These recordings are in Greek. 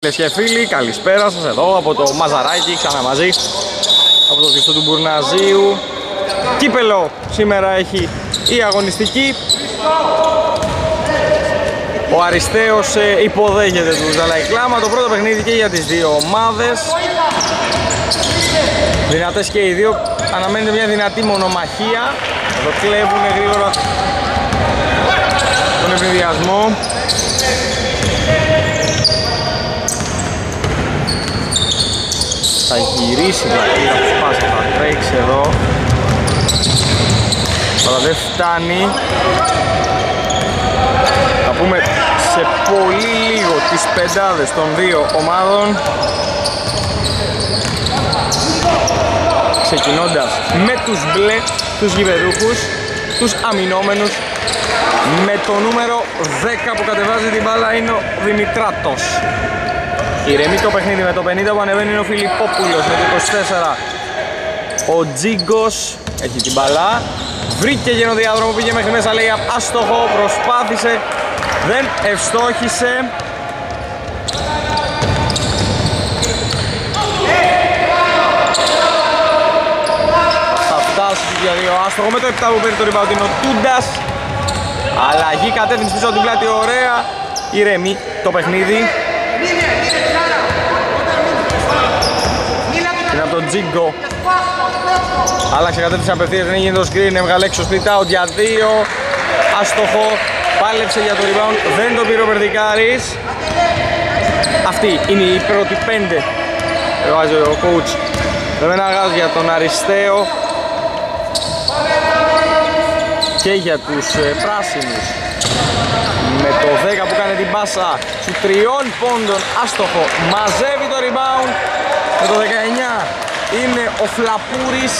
Φίλες και φίλοι, καλησπέρα σας εδώ από το Μαζαράκι, ξανά μαζί από το κλειστό του Μπουρναζίου. Κύπελο σήμερα έχει η αγωνιστική. Ο Αριστέος υποδέχεται του Ζαλαϊκλάμα. Το πρώτο παιχνίδι και για τις δύο ομάδες. Δυνατές και οι δύο, αναμένεται μια δυνατή μονομαχία. Εδώ κλέβουν γρήγορα τον ευνηδιασμό. Θα γυρίσει πλατεία, θα σπάσει, θα τρέξει εδώ. Αλλά δεν φτάνει. Θα πούμε σε πολύ λίγο τις πεντάδες των δύο ομάδων. Ξεκινώντας με τους μπλε, τους γηπεδούχους, τους αμυνόμενους. Με το νούμερο 10 που κατεβάζει την μπάλα είναι ο Δημητράτος. Ηρεμεί το παιχνίδι με το 50 που ανεβαίνει είναι ο Φιλιππόπουλος με το 24. Ο Τζίγκος έχει την μπαλά. Βρήκε γενοδιάδρομο, πήγε μέχρι μέσα, λέει άστοχο, προσπάθησε, δεν ευστόχησε. Θα φτάσει για δύο άστοχο με το 7 που παίρνει το rebound είναι ο Τούντας. Αλλαγή κατεύθυνση πίσω από την πλάτη, ωραία. Ηρεμεί το παιχνίδι. Είναι από τον Τζίγκο. Άλλαξε κατεύθυνση απευθείας, δεν έγινε το screen, έβγαλε έξω split out για δύο. Άστοχο, πάλεψε για το rebound, δεν το πήρε ο Περδικάρης. Αυτή είναι η πρώτη 5. Βάζει ο coach. Δεν με αγάζει για τον Αριστέο και για τους πράσινους. Με το 10 που κάνει την πάσα σου 3 πόντων, άστοχο, μαζεύει το rebound. Με το 19 είναι ο Φλαπούρης.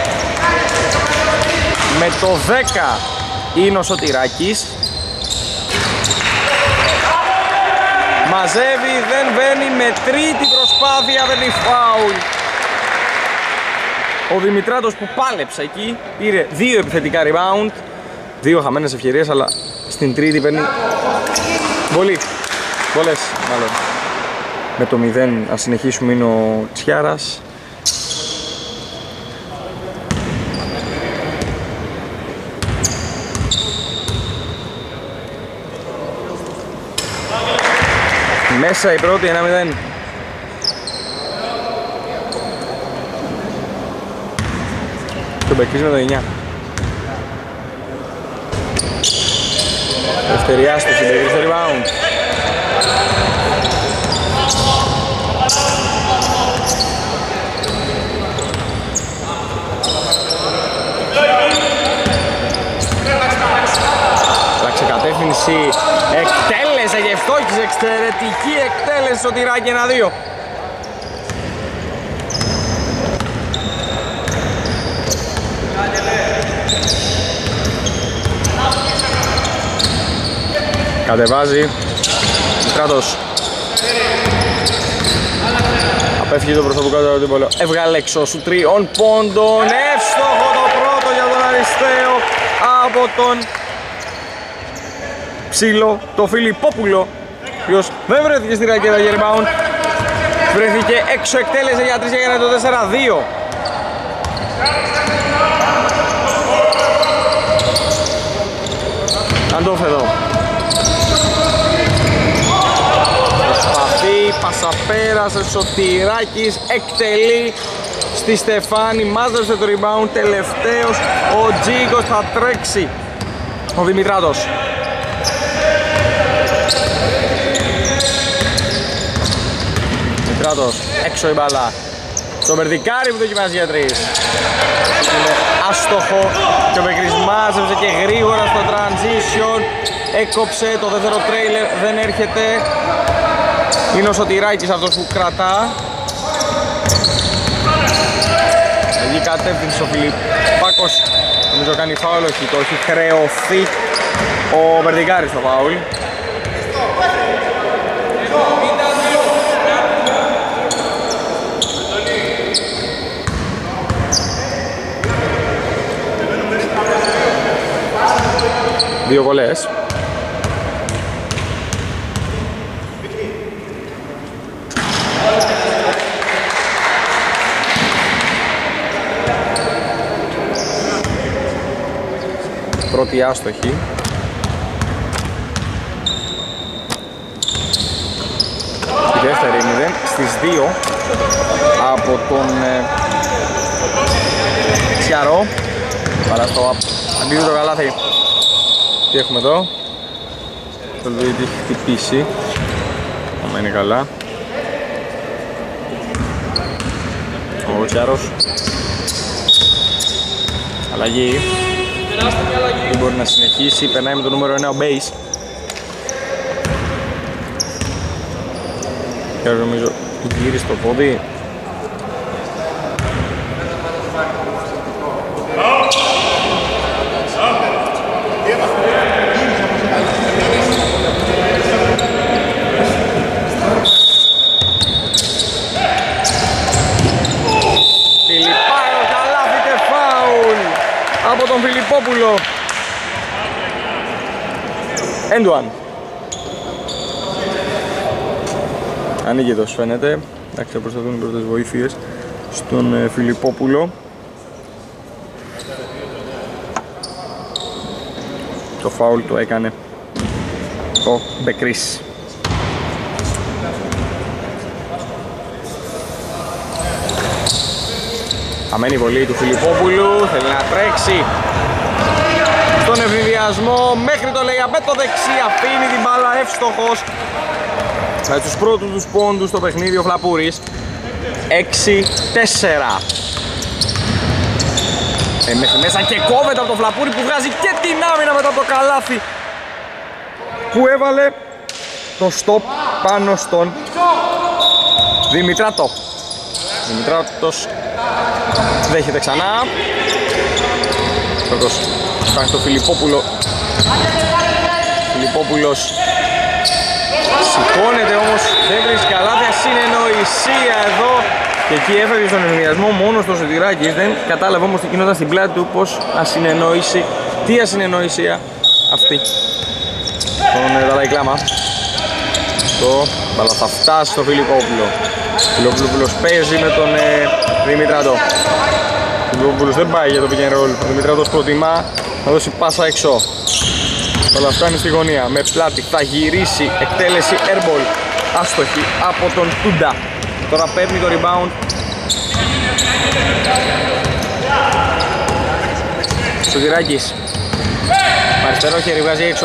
Με το 10 είναι ο Σωτηράκης. Μαζεύει, δεν βαίνει, με τρίτη προσπάθεια, παίρνει φάουλ. Ο Δημητράτος που πάλεψε εκεί, πήρε 2 επιθετικά rebound. 2 χαμένες ευκαιρίες, αλλά στην τρίτη παίρνει πολλές μάλλον. Με το 0 ας συνεχίσουμε είναι ο Τσιάρας. Μέσα η πρώτη 1-0. Το Μπεκρής με το 9. Δευτεριάστος, συμπεριφέρει στο rebound. Αλλάξε κατεύθυνση, εκτέλεσε και ευστόχισε, εξαιρετική εκτέλεση στο τυράκι 1-2. Κατεβάζει Κράτος. Απέφυγε το προσωπικό του αντίπολο. Έβγαλε έξω σου 3 πόντων. Εύστοχο το πρώτο για τον Αριστέο από τον Ψήλο, το Φιλιππόπουλο, ο οποίος δεν βρέθηκε στη ρακέτα για rebound. Βρέθηκε έξω, εκτέλεσε για 3 και έκανε το 4-2. Αντόφ εδώ. Προσπαθεί, πασαπέρασε, Σωτηράκης, εκτελεί στη Στεφάνη, μάζεψε το rebound, τελευταίος ο Τζίγκος, θα τρέξει ο Δημητράτος. Δημητράτος, έξω η μπάλα, το Μπερδικάρι που δοκιμάζει για 3. Είναι άστοχο και ο Μπεκρής μάζεψε και γρήγορα στο transition, έκοψε το δεύτερο τρέιλερ, δεν έρχεται. Είναι ο Σωτηράκης αυτός που κρατά. Εκεί κατεύθυνση ο Φιλιππάκος, νομίζω κάνει φάουλ, όχι, το έχει χρεωθεί ο Μπερδικάρης στο φάουλ. Δύο βολές. πρώτη άστοχη. Η δεύτερη 0 στις 2 από τον Τσιαρό. Παρά στο αντίθετο καλάθι. Τι έχουμε εδώ? Το Λουίτη έχει χτυπήσει. Άμα είναι καλά. Ο Τσιαρός. Αλλαγή. Δεν μπορεί να συνεχίσει. Περνάει με το νούμερο 1 ο Μπέις. Και νομίζω γύρισε το πόδι. Από τον Φιλιππόπουλο. End one. Ανοίγητος φαίνεται. Εντάξει, θα προσταθούν οι πρώτες βοήθειες στον Φιλιππόπουλο. Το φάουλ το έκανε ο Μπεκρής. Αμένη βολή του Φιλιππόπουλου, θέλει να τρέξει στον ευνηδιασμό μέχρι το layup με το δεξί, αφήνει την μπάλα εύστοχος. Με τους πρώτους τους πόντους στο παιχνίδι ο Φλαπούρης. 6-4. Μέχρι μέσα και κόβεται από το Φλαπούρη που βγάζει και την άμυνα μετά από το καλάθι που έβαλε το stop πάνω στον Δημητράτο. Δημητράτος δέχεται ξανά. Πρώτος υπάρχει το Φιλιππόπουλο. Φιλιππόπουλος σηκώνεται όμως, δεν βρίσκει καλάθια. Συνεννοησία εδώ. Και εκεί έφερε στον ενδιασμό μόνο στο Σωτηράκης. Δεν κατάλαβε όμως τι γινόταν στην πλάτη του. Πως ασυνεννόηση. Τι ασυνεννοησία αυτή. Τον Δαλαϊκλάμα. Το μπαλά θα φτάσει στο Φιλιππόπουλο. Φιλιππόπουλος παίζει με τον Δημητράτο. Ο Φιλιππόπουλος δεν πάει για το pick and roll. Ο Δημητράτος προτιμά να δώσει πάσα έξω. Όλα φτάνει στη γωνία με πλάτη. Θα γυρίσει εκτέλεση airball. Άστοχη από τον Τούντα. Τώρα παίρνει το rebound. Σωτηράκης. Αριστερό χέρι βγάζει έξω.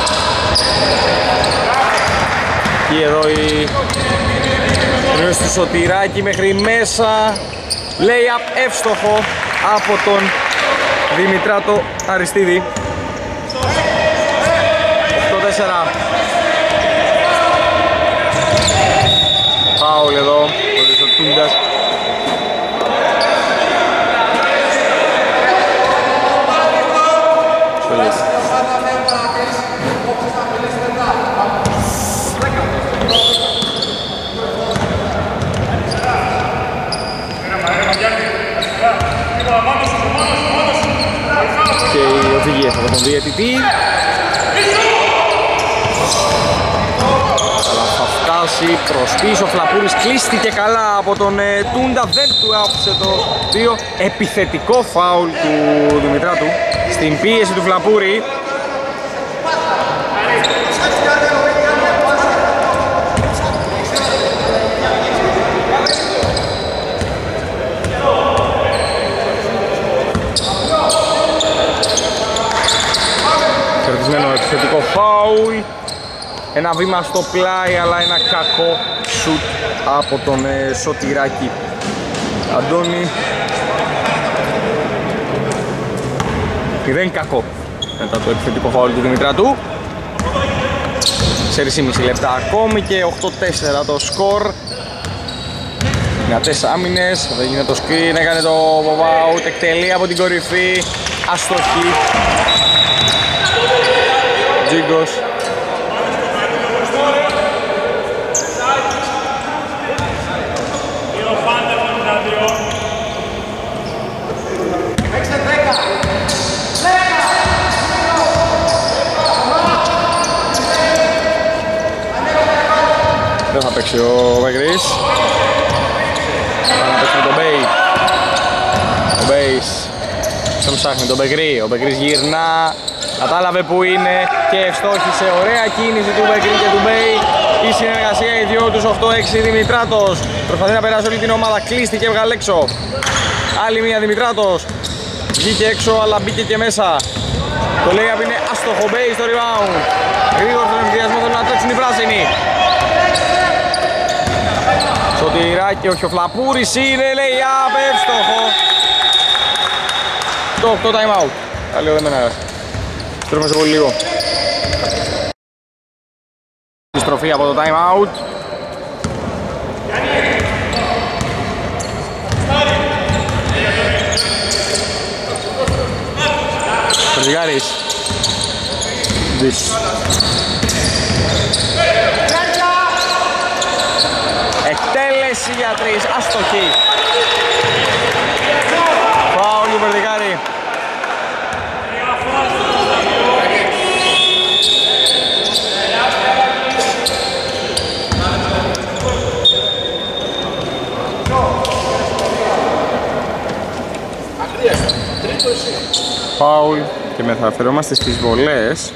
Και εδώ η γνώση του Σωτηράκη μέχρι μέσα. Lay-up εύστοχο από τον Δημητράτο Αριστίδη. 8-4. Φάουλ εδώ, ο Τούντας. Και οι οδηγίες από τον διαιτητή. Προς πίσω, Φλαπούρης κλείστηκε καλά από τον Τούντα, δεν του άφησε το 2. Επιθετικό φάουλ του Δημητράτου στην πίεση του Φλαπούρη. Κερδισμένο επιθετικό φάουλ. Ένα βήμα στο πλάι, αλλά ένα κακό σουτ από τον Σωτηράκη. Αντώνη. Δεν κακό μετά το επιθετικό φάουλ του Δημητράτου. 4,5 λεπτά ακόμη και 8-4 το σκορ. Δυνατές άμυνες, δεν γίνεται το screen, έκανε το pop out, εκτελεί από την κορυφή. Αστοχή. Τζίγκος. Δεν θα παίξει ο Βαγρής. Θα παίξει με τον Μπέι. Ο Μπέις Στον ψάχνει τον Μπεκρή, ο Μπεκρής γυρνά, κατάλαβε που είναι και ευστόχησε. Ωραία κίνηση του Μπεκρή και του Μπέι. Η συνεργασία οι δυο τους 8-6. Δημητράτος προσπαθεί να περάσει όλη την ομάδα, κλείστηκε, έβγαλε έξω. Άλλη μία Δημητράτος, βγήκε έξω αλλά μπήκε και μέσα. Το layup είναι άστοχο, Μπέι στο rebound. Γρήγορα στον εμβιασμό θέλουν να τρέξουν οι πράσινοι. Σωτηράκι, όχι ο Φλαπούρης, είναι layup, εύστοχο. Το 8 time out. Καλή οδεμένα. Στρέφουμε σε πολύ λίγο. Στροφή από το time out. Περζιγάρης. Εκτέλεση για 3, άστοχη. Φάουλ του Περζιγάρη. Φάουλ και μεταφερόμαστε στις βολές.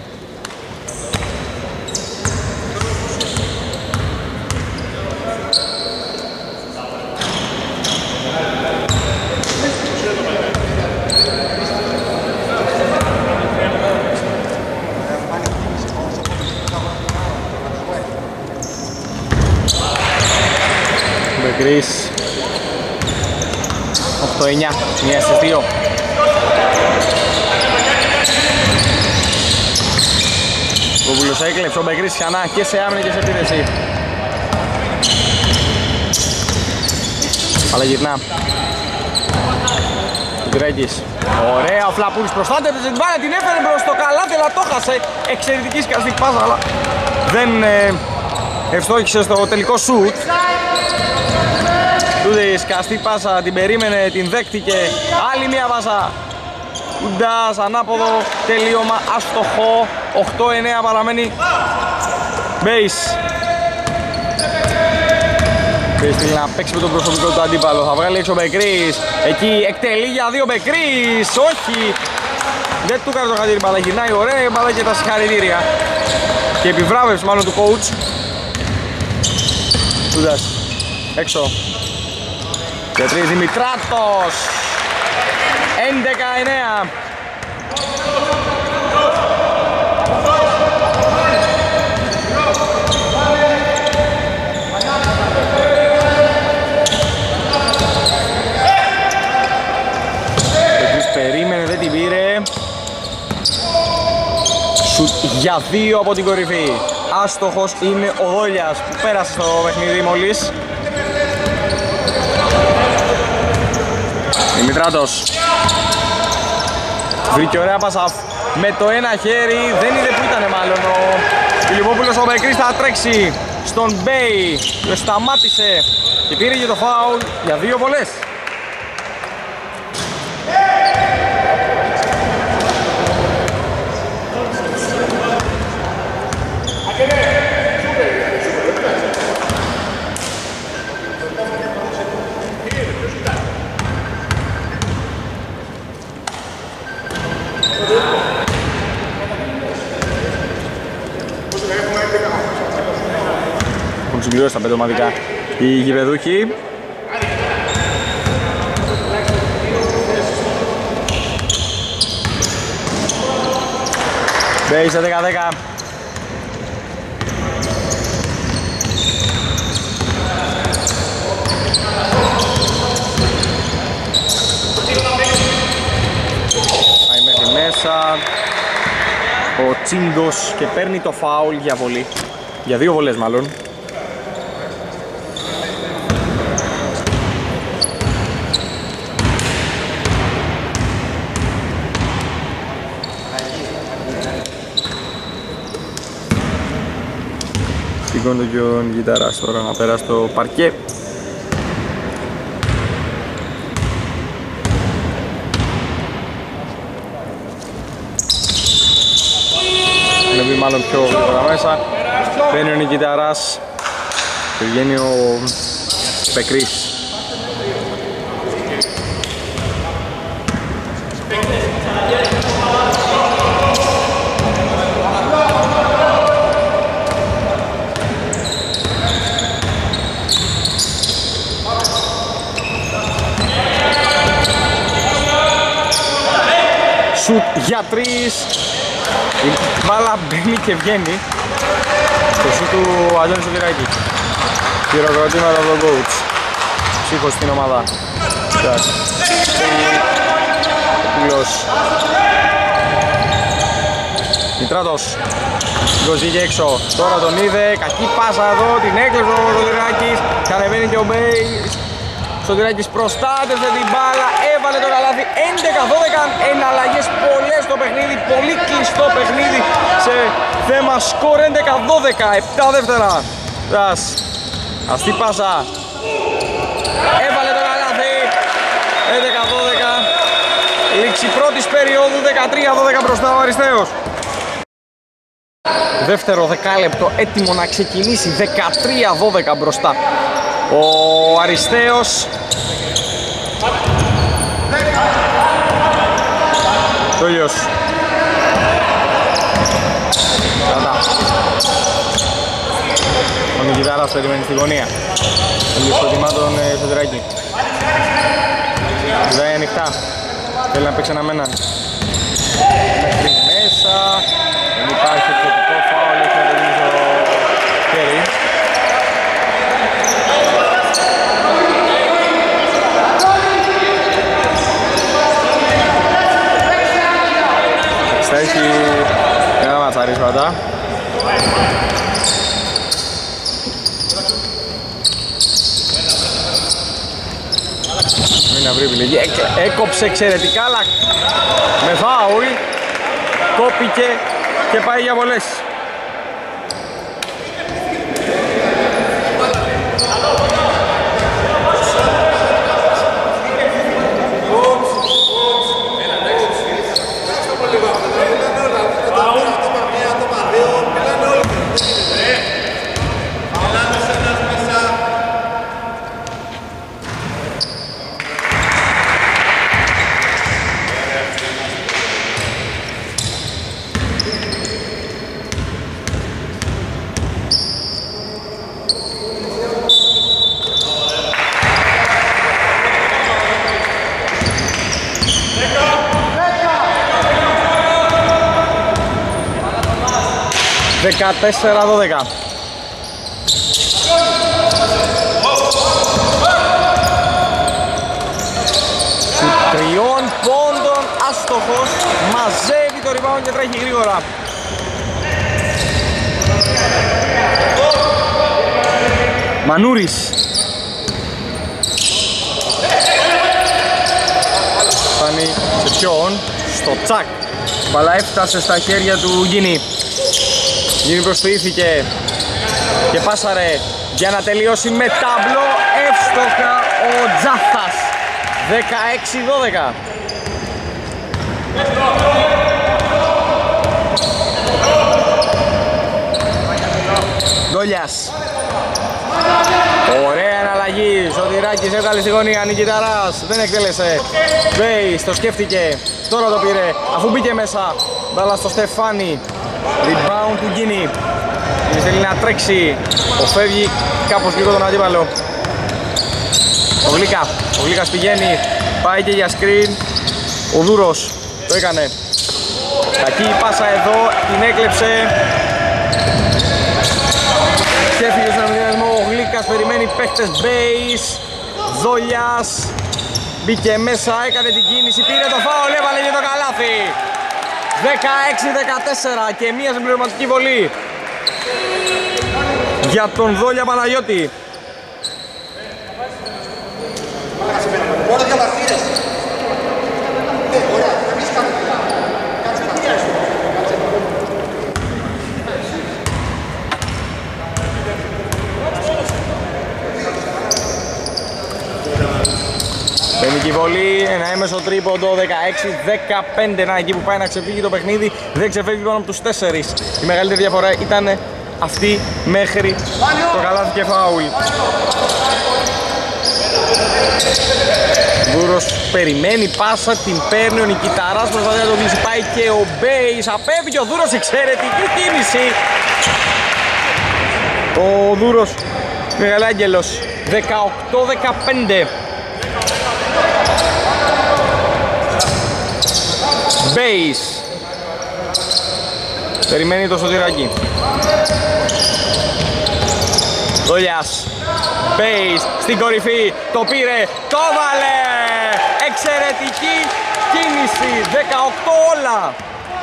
Μπεκρής 8-9, μία στις 2. Κόβουλος έκλεψε, ο Μπεκρής ξανά και σε άμυνα και σε επίθεση. Αλλά γυρνά. Γκρέγκης. Ωραία, ο Φλαπούρης προστάτευσε την μπάλα, την έφερε μπρος στο καλάθι, αλλά το χάσε. Εξαιρετική σκαστή πάσα, αλλά δεν ευστόχησε στο τελικό σουτ. Τούτη σκαστή πάσα, την περίμενε, την δέχτηκε. Άλλη μία πάσα. Κουντάς, ανάποδο, τελείωμα, αστοχό. 8-9 παραμένει. Μπέις. Μπέις θέλει να παίξει με τον προσωπικό του αντίπαλο. Θα βγάλει έξω ο Μπεκρής. Εκεί εκτελεί για 2 Μπεκρής. Όχι. Δεν του κάνει το χατήρι μπάλα. Γυρνάει ωραία μπάλα και τα συγχαρητήρια. Και επιβράβευση μάλλον του coach. Κουντάς. Έξω. Και 3 Δημητράτος. 11-9. Περίμενε, δεν την πήρε. Σουτ για 2 από την κορυφή. Άστοχος είναι ο Δόλιας που πέρασε στο παιχνίδι μόλις. Δημητράτος βρήκε ωραία πάσα με το ένα χέρι, δεν είδε που ήταν μάλλον ο Φιλιππόπουλος. Ο Μπεκρής θα τρέξει στον Μπέι, το σταμάτησε και πήρε και το φάουλ για 2 βολές. Έχουν συμπληρώσει τα 5 ομαδικά οι γηπεδούχοι. Μπέι σε 10-10. Πάει μέχρι μέσα ο Τσίγκος και παίρνει το φάουλ για βολή. Για 2 βολές μάλλον. Σηκώνει τον Γιταράς τώρα να πέρασε στο παρκέ. Είναι μάλλον πιο γρήγορα μέσα. Μπαίνει ο Νικηταράς και βγαίνει ο Πεκρής. Σουτ για 3. Η μπάλα μπαίνει και βγαίνει στο σουτ του Αντώνη Σωτηράκη. Χειροκροτήματα από τον coach. Ψύχος στην ομάδα. Μητράτος βγήκε έξω, τώρα τον είδε, κακή πάσα εδώ, την έκλεψε ο Σωτηράκης, κατεβαίνει και ο Μπέι. Σωτηράκης προστάτευσε την μπάλα, έβαλε το καλάθι. 11-12, εναλλαγές πολλές στο παιχνίδι, πολύ κλειστό παιχνίδι σε θέμα σκορ. 11-12, 7 δεύτερα. Αυτή πάσα, έβαλε το καλάθι. 11-12, λήξη πρώτης περίοδου, 13-12 μπροστά ο Αριστέος. Δεύτερο δεκάλεπτο έτοιμο να ξεκινήσει, 13-12 μπροστά ο Αριστέος. Τόλιος. Κατά. Ο Νικητάρας περιμένει στη γωνία. Τολιος τον Σωτηράκη. Κοιτάει ανοιχτά. Θέλει να παίξει ένα μένα. Μέχρι μέσα. Δεν υπάρχει θετικό φάουλ, έχει να τελειώσει το χέρι. Θα έχει ένα ματσαρίσματα. Μην αυρεί επιλογή. Έκοψε εξαιρετικά, αλλά με φάουλ κόπηκε και πάει για βολές. Δεκατέσσερα 12. Τριών πόντων άστοχος, μαζεύει το rebound και τρέχει γρήγορα. Μανούρης. Φτάνει σε ποιον, στο τσακ. Μπαλά έφτασε στα χέρια του Γκίνη. Γκίνη προσποιήθηκε και πάσαρε για να τελειώσει με ταμπλό. Εύστοχα ο Τζάθας. 16-12. Ντόλιας. Ωραία εναλλαγή. Σωτηράκης έβγαλε στη γωνία. Νικηταράς δεν εκτέλεσε. Μπέις το σκέφτηκε. Τώρα το πήρε αφού μπήκε μέσα. Μπάλα στο Στεφάνι. Rebound του Γκίνη. Θέλει να τρέξει. Φεύγει κάπως λίγο τον αντίπαλο. Ο Γλίκας πηγαίνει. Πάει και για screen. Ο Δούρος το έκανε. Κακή πάσα εδώ. Την έκλεψε. Ξέφυγε στον αμυντικό. Ο Γλίκας περιμένει παίχτες base. Δόλιας μπήκε μέσα, έκανε την κίνηση, πήρε το φάουλ, έβαλε και το καλάθι. 16-14 και μία συμπληρωματική βολή για τον Δόλια Παναγιώτη. Πενική βολή, ένα έμεσο τρίποντο, 16-15, να εκεί που πάει να ξεφύγει το παιχνίδι, δεν ξεφεύγει πάνω από τους 4. Η μεγαλύτερη διαφορά ήταν αυτή μέχρι το καλάθι και φάουλ. Δούρος περιμένει πάσα, την παίρνει ο Νικηταράς, προσπαθεί να το κλείσει, πάει και ο Μπέις, απέφυγε ο Δούρος, εξαιρετική κίνηση. Ο Δούρος Μεγαλάγγελος, 18-15. Μπέις περιμένει το Σωτηράκι. Δόλιας, Μπέις στην κορυφή, το πήρε, το βάλε. Εξαιρετική κίνηση, 18 όλα.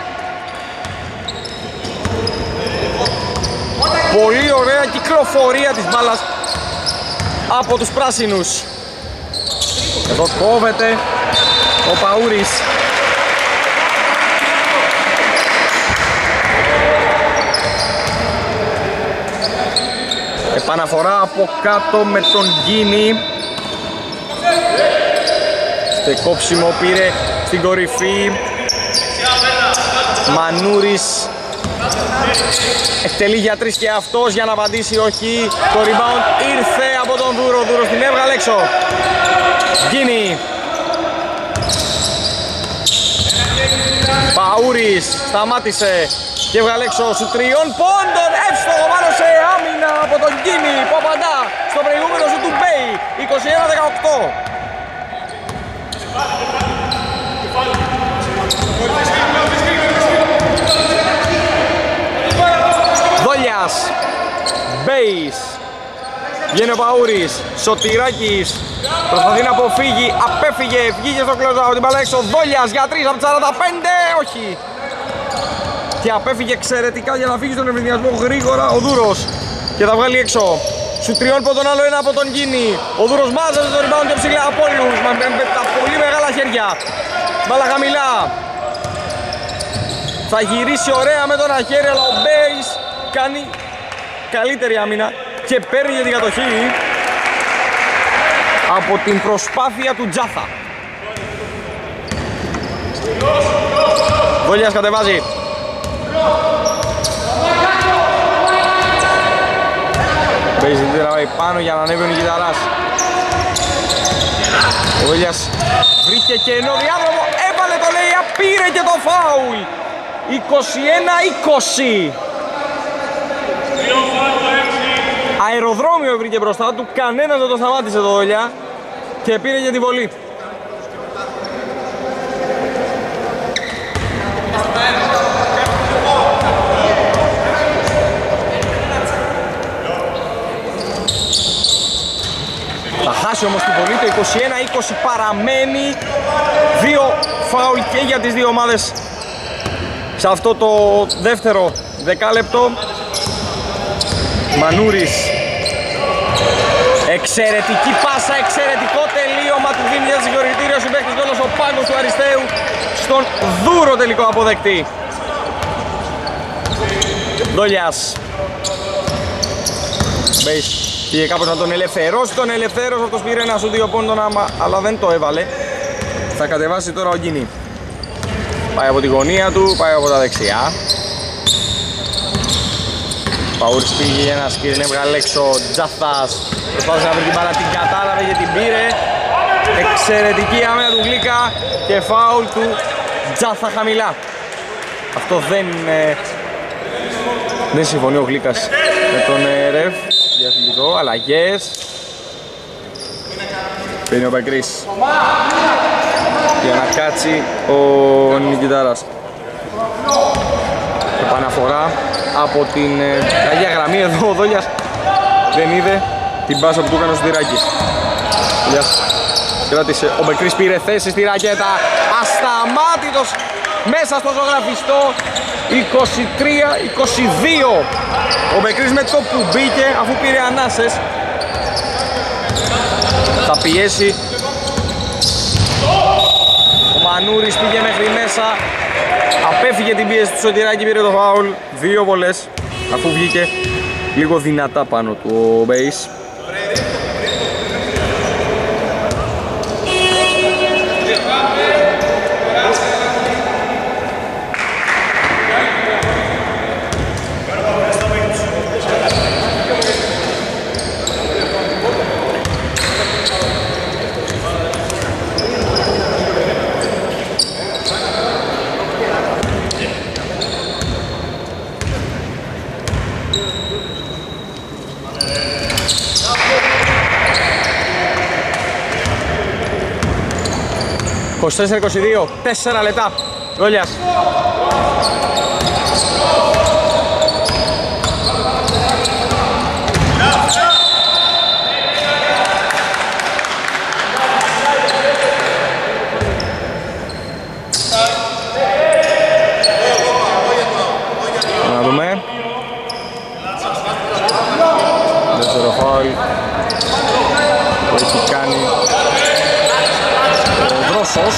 Πολύ ωραία κυκλοφορία της μπάλας από τους πράσινους. Εδώ κόβεται ο Παούρης. Επαναφορά από κάτω με τον Γκίνη. Στεκόψιμο πήρε στην κορυφή. Μανούρης εκτελεί για 3 και αυτός για να απαντήσει όχι. Το rebound ήρθε από τον Δούρο. Δούρος την έβγαλε έξω. Γκίνη. Παούρης σταμάτησε και έβγαλε έξω σου 3 πόντων. Εύστοχο πάνω σε άμυνα από τον Γκίνη που απαντά στο προηγούμενο σου του Μπέι. 21-18. Δόλιας, Μπέις, βγαίνει ο Παούρης, Σωτηράκης, προσπαθεί να αποφύγει, απέφυγε, βγήκε στο close-out, την μπάλα έξω, Δόλιας για 3 από 45, όχι. Και απέφυγε εξαιρετικά για να φύγει στον ευνηδιασμό γρήγορα ο Δούρος και θα βγάλει έξω. Σου 3 από τον άλλο, ένα από τον Γκίνη. Ο Δούρος μάζευε το rebound και ψηλά από όλους, με τα πολύ μεγάλα χέρια. Μπάλα χαμηλά. Θα γυρίσει ωραία με τον αχέρι, αλλά ο Μπέις κάνει καλύτερη άμυνα και παίρνει για την κατοχή από την προσπάθεια του Τζάθα. Δόλιας κατεβάζει. Μπέις δεν τραβάει πάνω για να ανέβει ο Νικηταράς. Ο Δόλιας βρήκε κενό διάδρομο, έβαλε το layup, πήρε και το φάουλ. 21-20. Αεροδρόμιο βρήκε μπροστά του, κανένας δεν το σταμάτησε το Δόλια και πήρε και την βολή. Θα χάσει όμως την βολή, το 21-20 παραμένει. 2 φάουλ και για τις δύο ομάδες σε αυτό το δεύτερο δεκάλεπτο. Μανούρης, εξαιρετική πάσα, εξαιρετικό τελείωμα, του δίνει για συγχωρητήριο συμπαίκτης γκολ ο πάγκος του Αριστείου στον Δούρο τελικό αποδεκτή. Δόλιας, Μπέις πήγε κάπως να τον ελευθερώσει, τον ελευθέρωσε, αυτός πήρε ένα σου 2 πόντων αλλά δεν το έβαλε. Θα κατεβάσει τώρα ο Γκίνη. Πάει από τη γωνία του, πάει από τα δεξιά. Παούρης πήγε για ένα σκριν, έβγαλε έξω Τζάθας. Προσπάθησε να βρει την μπάλα, την κατάλαβε και την πήρε. Εξαιρετική άμυνα του Γλίκα και φάουλ του Τζάθα χαμηλά. Αυτό δεν συμφωνεί ο Γλίκας με τον ρεφ. Διαφυλικό, αλλαγές. Παίρνει ο Μπακρής για να κάτσει ο Νικητάρας. Επαναφορά από την καγιά γραμμή. Εδώ ο Δόλιας δεν είδε την πάσα που του έκανε ο Σωτηράκης. Κράτησε, ο Μπεκρής πήρε θέση στη ρακέτα, ασταμάτητος μέσα στο ζωγραφιστό. 23-22. Ο Μπεκρής με το που μπήκε, αφού πήρε ανάσες, θα πιέσει. Ο Μανούρης πήγε μέχρι μέσα, απέφυγε την πίεση του Σωτηράκη, πήρε το φάουλ. 2 βολές, αφού βγήκε λίγο δυνατά πάνω του ο Μπέις. 24-22, 4 λεπτά. Γκόλιας. Να δούμε. Δεύτερο φάουλ που έχει κάνει ο Δρόσος.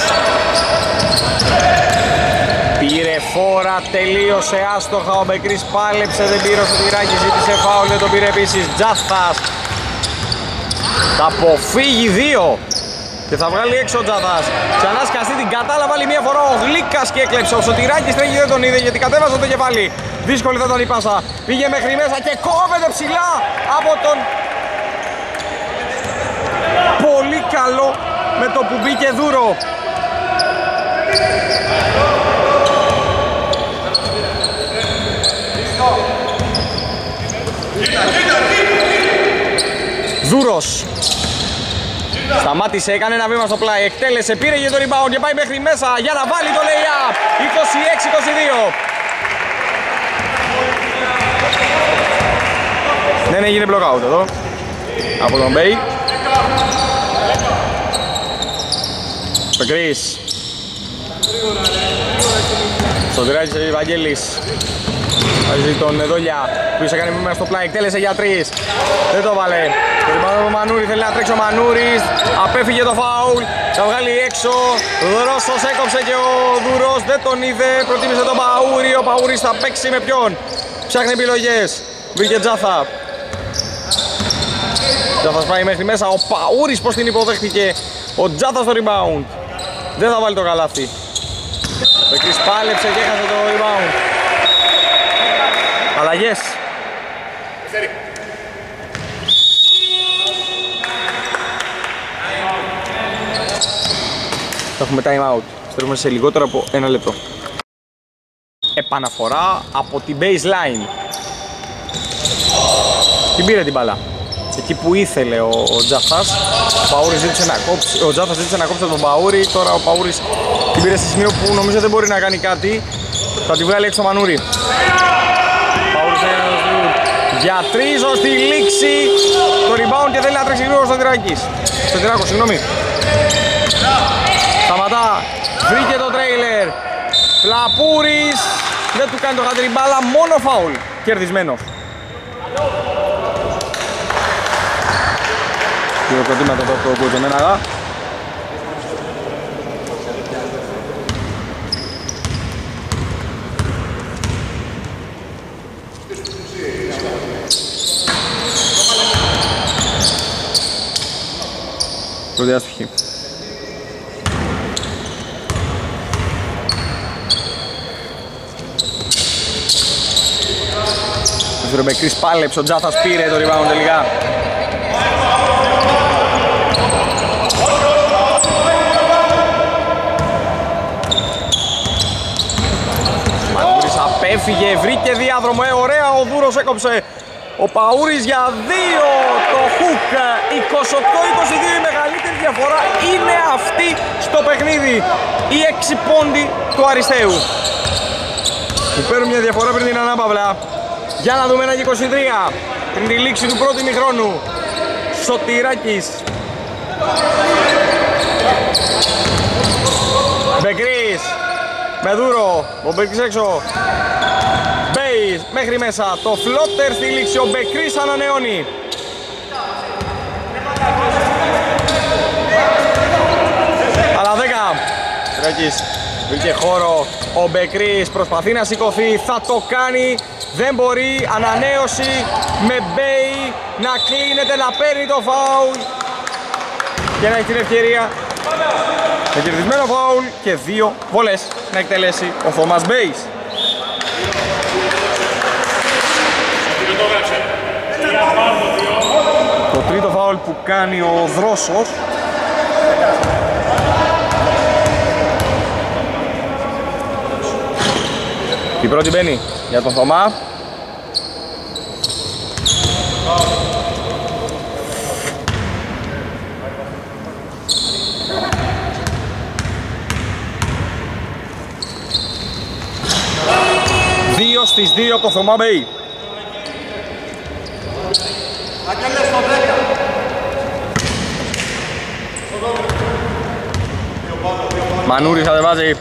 Πήρε φόρα, τελείωσε άστοχα, ο Μπεκρής πάλεψε, δεν πήρε ο Σωτηράκης, ζήτησε φάουλ, δεν το πήρε επίσης. Τζάθας θα αποφύγει 2 και θα βγάλει έξω ο Τζάθας. Ξανά σκαστεί την κατάλαβα, άλλη μια φορά ο Γλίκας και έκλεψε. Ο Σωτηράκης τρέχει, δεν τον είδε γιατί κατέβασε το κεφάλι. Δύσκολη θα τον η πάσα, πήγε μέχρι μέσα και κόβεται ψηλά από τον πολύ καλό με το που μπήκε Δούρο. Δούρος σταμάτησε, έκανε ένα βήμα στο πλάι, εκτέλεσε, πήρε για το rebound και πάει μέχρι μέσα για να βάλει το lay-up. 26-22. Δεν έγινε block out εδώ από τον Μπέι. Πεκρής. Σωτηράκης Βαγγέλης. Βάζει τον Δόλια που είχε κάνει μέσα στο πλάι, εκτέλεσε για 3. Δεν το βάλε. Το ρημάδο του Μανούρη, θέλει να τρέξει ο Μανούρης. Απέφυγε το φάουλ. Θα βγάλει έξω. Ο Δρόσος έκοψε και ο Δουρός δεν τον είδε. Προτίμησε τον Παούρη. Ο Παούρης θα παίξει με ποιον. Ψάχνει επιλογές. Βρήκε Τζάθα. Τζάθας πάει μέχρι μέσα. Ο Παούρης πως την υποδέχτηκε. Ο Τζάθας στο rebound. Δεν θα βάλει το καλάθι. Ο Πεκρής πάλεψε και έχασε το rebound. Αλλαγές. Θα έχουμε time out. Στέλνουμε σε λιγότερο από 1 λεπτό. Επαναφορά από την baseline. Την πήρε την μπάλα. Εκεί που ήθελε ο Τζάθας. Ο Παούρης ζήτησε να κόψει. Ο Τζάθας ζήτησε να κόψει τον Παούρη. Τώρα ο Παούρης την πήρε σε σημείο που νομίζω δεν μπορεί να κάνει κάτι. Θα τη βγάλει έξω ο Μανούρη. Για 3 στη λήξη το rebound και θέλει να τρέξει γρήγορα στο Τυράκης. Στο Τυράκο, συγγνώμη. Σταματά, βρήκε το τρέιλερ. Φλαπούρης, δεν του κάνει το χατήρι μπάλα, μόνο φάουλ. Κερδισμένος. Χειροκροτήματα εδώ από το Κοζεμέναγα. Πρώτη άστοχη. Ο Μπεκρής πάλεψε, ο Τζάθας πήρε το rebound τελικά. Μανούρης απέφυγε, βρήκε διάδρομο, ωραία, ο Δούρος έκοψε. Ο Παούρης για 2 το hook. 28-22, η μεγαλύτερη διαφορά είναι αυτή στο παιχνίδι. Οι 6 πόντι του Αριστείου που παίρνουν μια διαφορά πριν την ανάπαυλα. Για να δούμε ένα 23 πριν τη λήξη του πρώτου ημιχρόνου. Σωτηράκης, Μπεκρής με Δούρο, ο Μπεκρής έξω. Μέχρι μέσα, το φλότερ στη λήξη, ο Μπεκρής ανανεώνει. Αλλά 10. Τρέκης, βρήκε χώρο, ο Μπεκρής προσπαθεί να σηκωθεί, θα το κάνει, δεν μπορεί, ανανέωση με Μπέι, να κλείνεται, να παίρνει το φάουλ και να έχει την ευκαιρία με κερδισμένο φάουλ και 2 βολές να εκτελέσει ο Θωμάς Μπέις. Το τρίτο φάουλ που κάνει ο Δρόσος. Η πρώτη μπαίνει για τον Θωμά. 2 από το Θωμά Μπέι. Μανούρης κατεβάζει.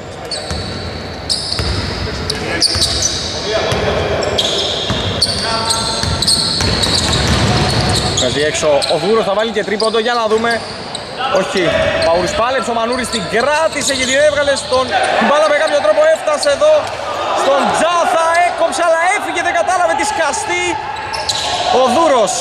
Παίζει έξω ο Δούρος, θα βάλει και τρίποντο για να δούμε. Όχι, Παούρης πάλεψε, ο Μανούρης την κράτησε και την έβγαλε στον... Την μπάλα με κάποιο τρόπο έφτασε εδώ στον Τζάθα, έκοψε αλλά έφυγε, δεν κατάλαβε τη σκαστή ο Δούρος.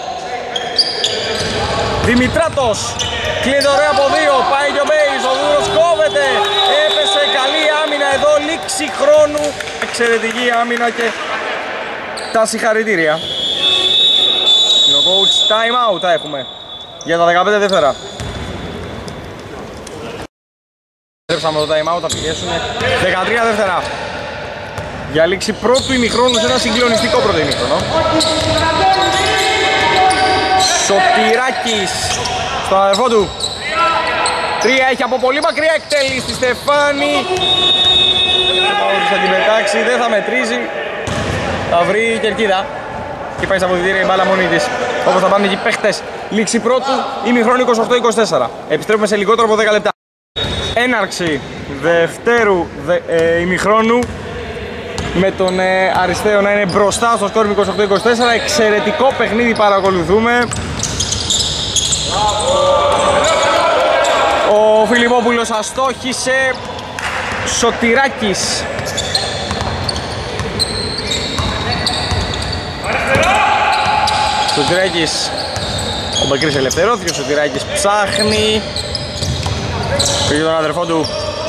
Δημητράτος, κλείνει ωραία από 2, πάει και ο Μπέις, ο Δούρος κόβεται, έπεσε, καλή άμυνα εδώ, λήξη χρόνου, εξαιρετική άμυνα και τα συγχαρητήρια. Ο coach time out θα έχουμε για τα 15 δεύτερα. Τρέψαμε το time out, θα πιέσουμε 13 δεύτερα για λήξη πρώτου ημιχρόνου σε ένα συγκλονιστικό πρώτο ημιχρόνο. Σωτηράκης στον αδερφό του. 3 έχει από πολύ μακριά εκτέλει στη Στεφάνη. Θα την πετάξει, δεν θα μετρήσει. Θα βρει κερκίδα και πάει στα αποδυτήρια η μπάλα μόνη της. Όπως θα πάνε εκεί παίχτες. Λήξη πρώτου ημιχρόνου 28-24. Επιστρέφουμε σε λιγότερο από 10 λεπτά. Έναρξη δευτέρου ημιχρόνου με τον Αριστέο να είναι μπροστά στο σκόρ 28-24. Εξαιρετικό παιχνίδι παρακολουθούμε. Ο Φιλιππόπουλος αστόχησε. Σωτηράκης. Σωτηράκης. Ο Μπεκρής ελευθερώθηκε, ο Σωτηράκης ψάχνει. Πήγε τον αδερφό του.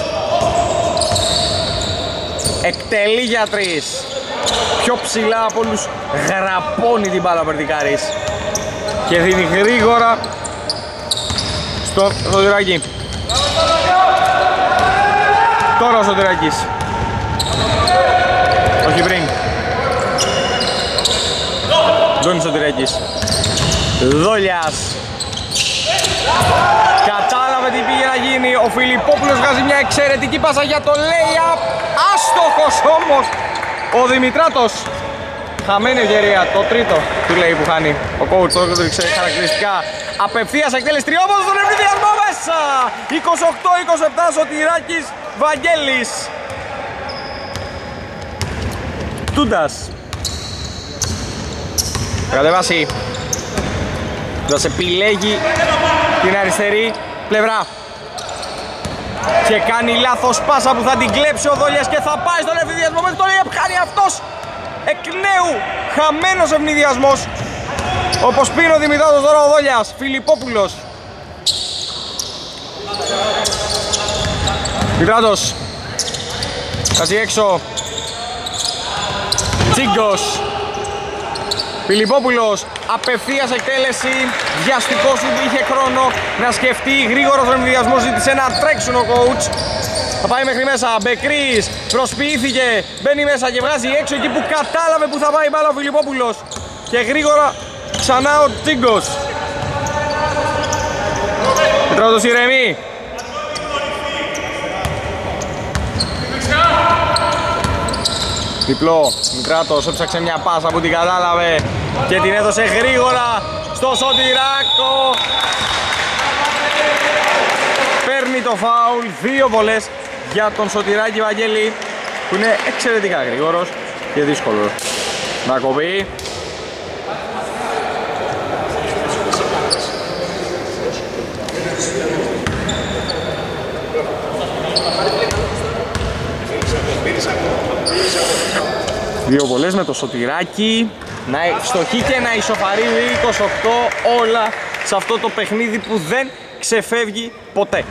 Εκτελεί για 3. Πιο ψηλά από όλους γραπώνει την μπάλα Περτικάρης. Και δίνει γρήγορα στο Σωτηράκη. Τώρα ο Σωτηράκης. Όχι πριν. Ντόνι Σωτηράκης. Δόλιας. Κατάλαβε τι πήγε να γίνει. Ο Φιλιππόπουλος βγάζει μια εξαιρετική πάσα για το lay-up. Άστοχος όμως ο Δημητράτος. Χαμένη ευκαιρία, το τρίτο του λέει που χάνει ο coach, το έδειξε χαρακτηριστικά. Απευθείας εκτέλεση τριόμορφο στον ευνηδιασμό μέσα. 28-27 Σωτηράκης Βαγγέλης. Τούντας. Κατεβάσει. Τούντας επιλέγει την αριστερή πλευρά. Και κάνει λάθος πάσα που θα την κλέψει ο Δόλιας και θα πάει στον ευνηδιασμό μέχρι το λέει χάνει αυτός. Εκ νέου χαμένος ευνηδιασμός. Όπως πήρε ο Δημητράτος τώρα ο Δόλιας. Φιλιππόπουλος. Δημητράτος. Κάζει έξω. Τσίγκος. Φιλιππόπουλος. Απευθείας εκτέλεση. Βιαστικός, είχε χρόνο να σκεφτεί. Γρήγορος ευνηδιασμός, ζήτησε να τρέξουν ο coach. Θα πάει μέχρι μέσα, Μπεκρής προσποιήθηκε, μπαίνει μέσα και βγάζει έξω εκεί που κατάλαβε που θα πάει η μπάλα ο Φιλιππόπουλος. Και γρήγορα ξανά ο Τσίγκος. Δημητράτος ηρεμεί. Διπλό, Δημητράτος έψαξε μια πάσα που την κατάλαβε και την έδωσε γρήγορα στο Σωτηράκο. Παίρνει το φάουλ, 2 βολές για τον Σωτηράκη Βαγγέλη που είναι εξαιρετικά γρήγορος και δύσκολος να κοβεί. Δύο βολές με το Σωτηράκη να στοχεί και να ισοφαρίζει 28 όλα σε αυτό το παιχνίδι που δεν ξεφεύγει ποτέ.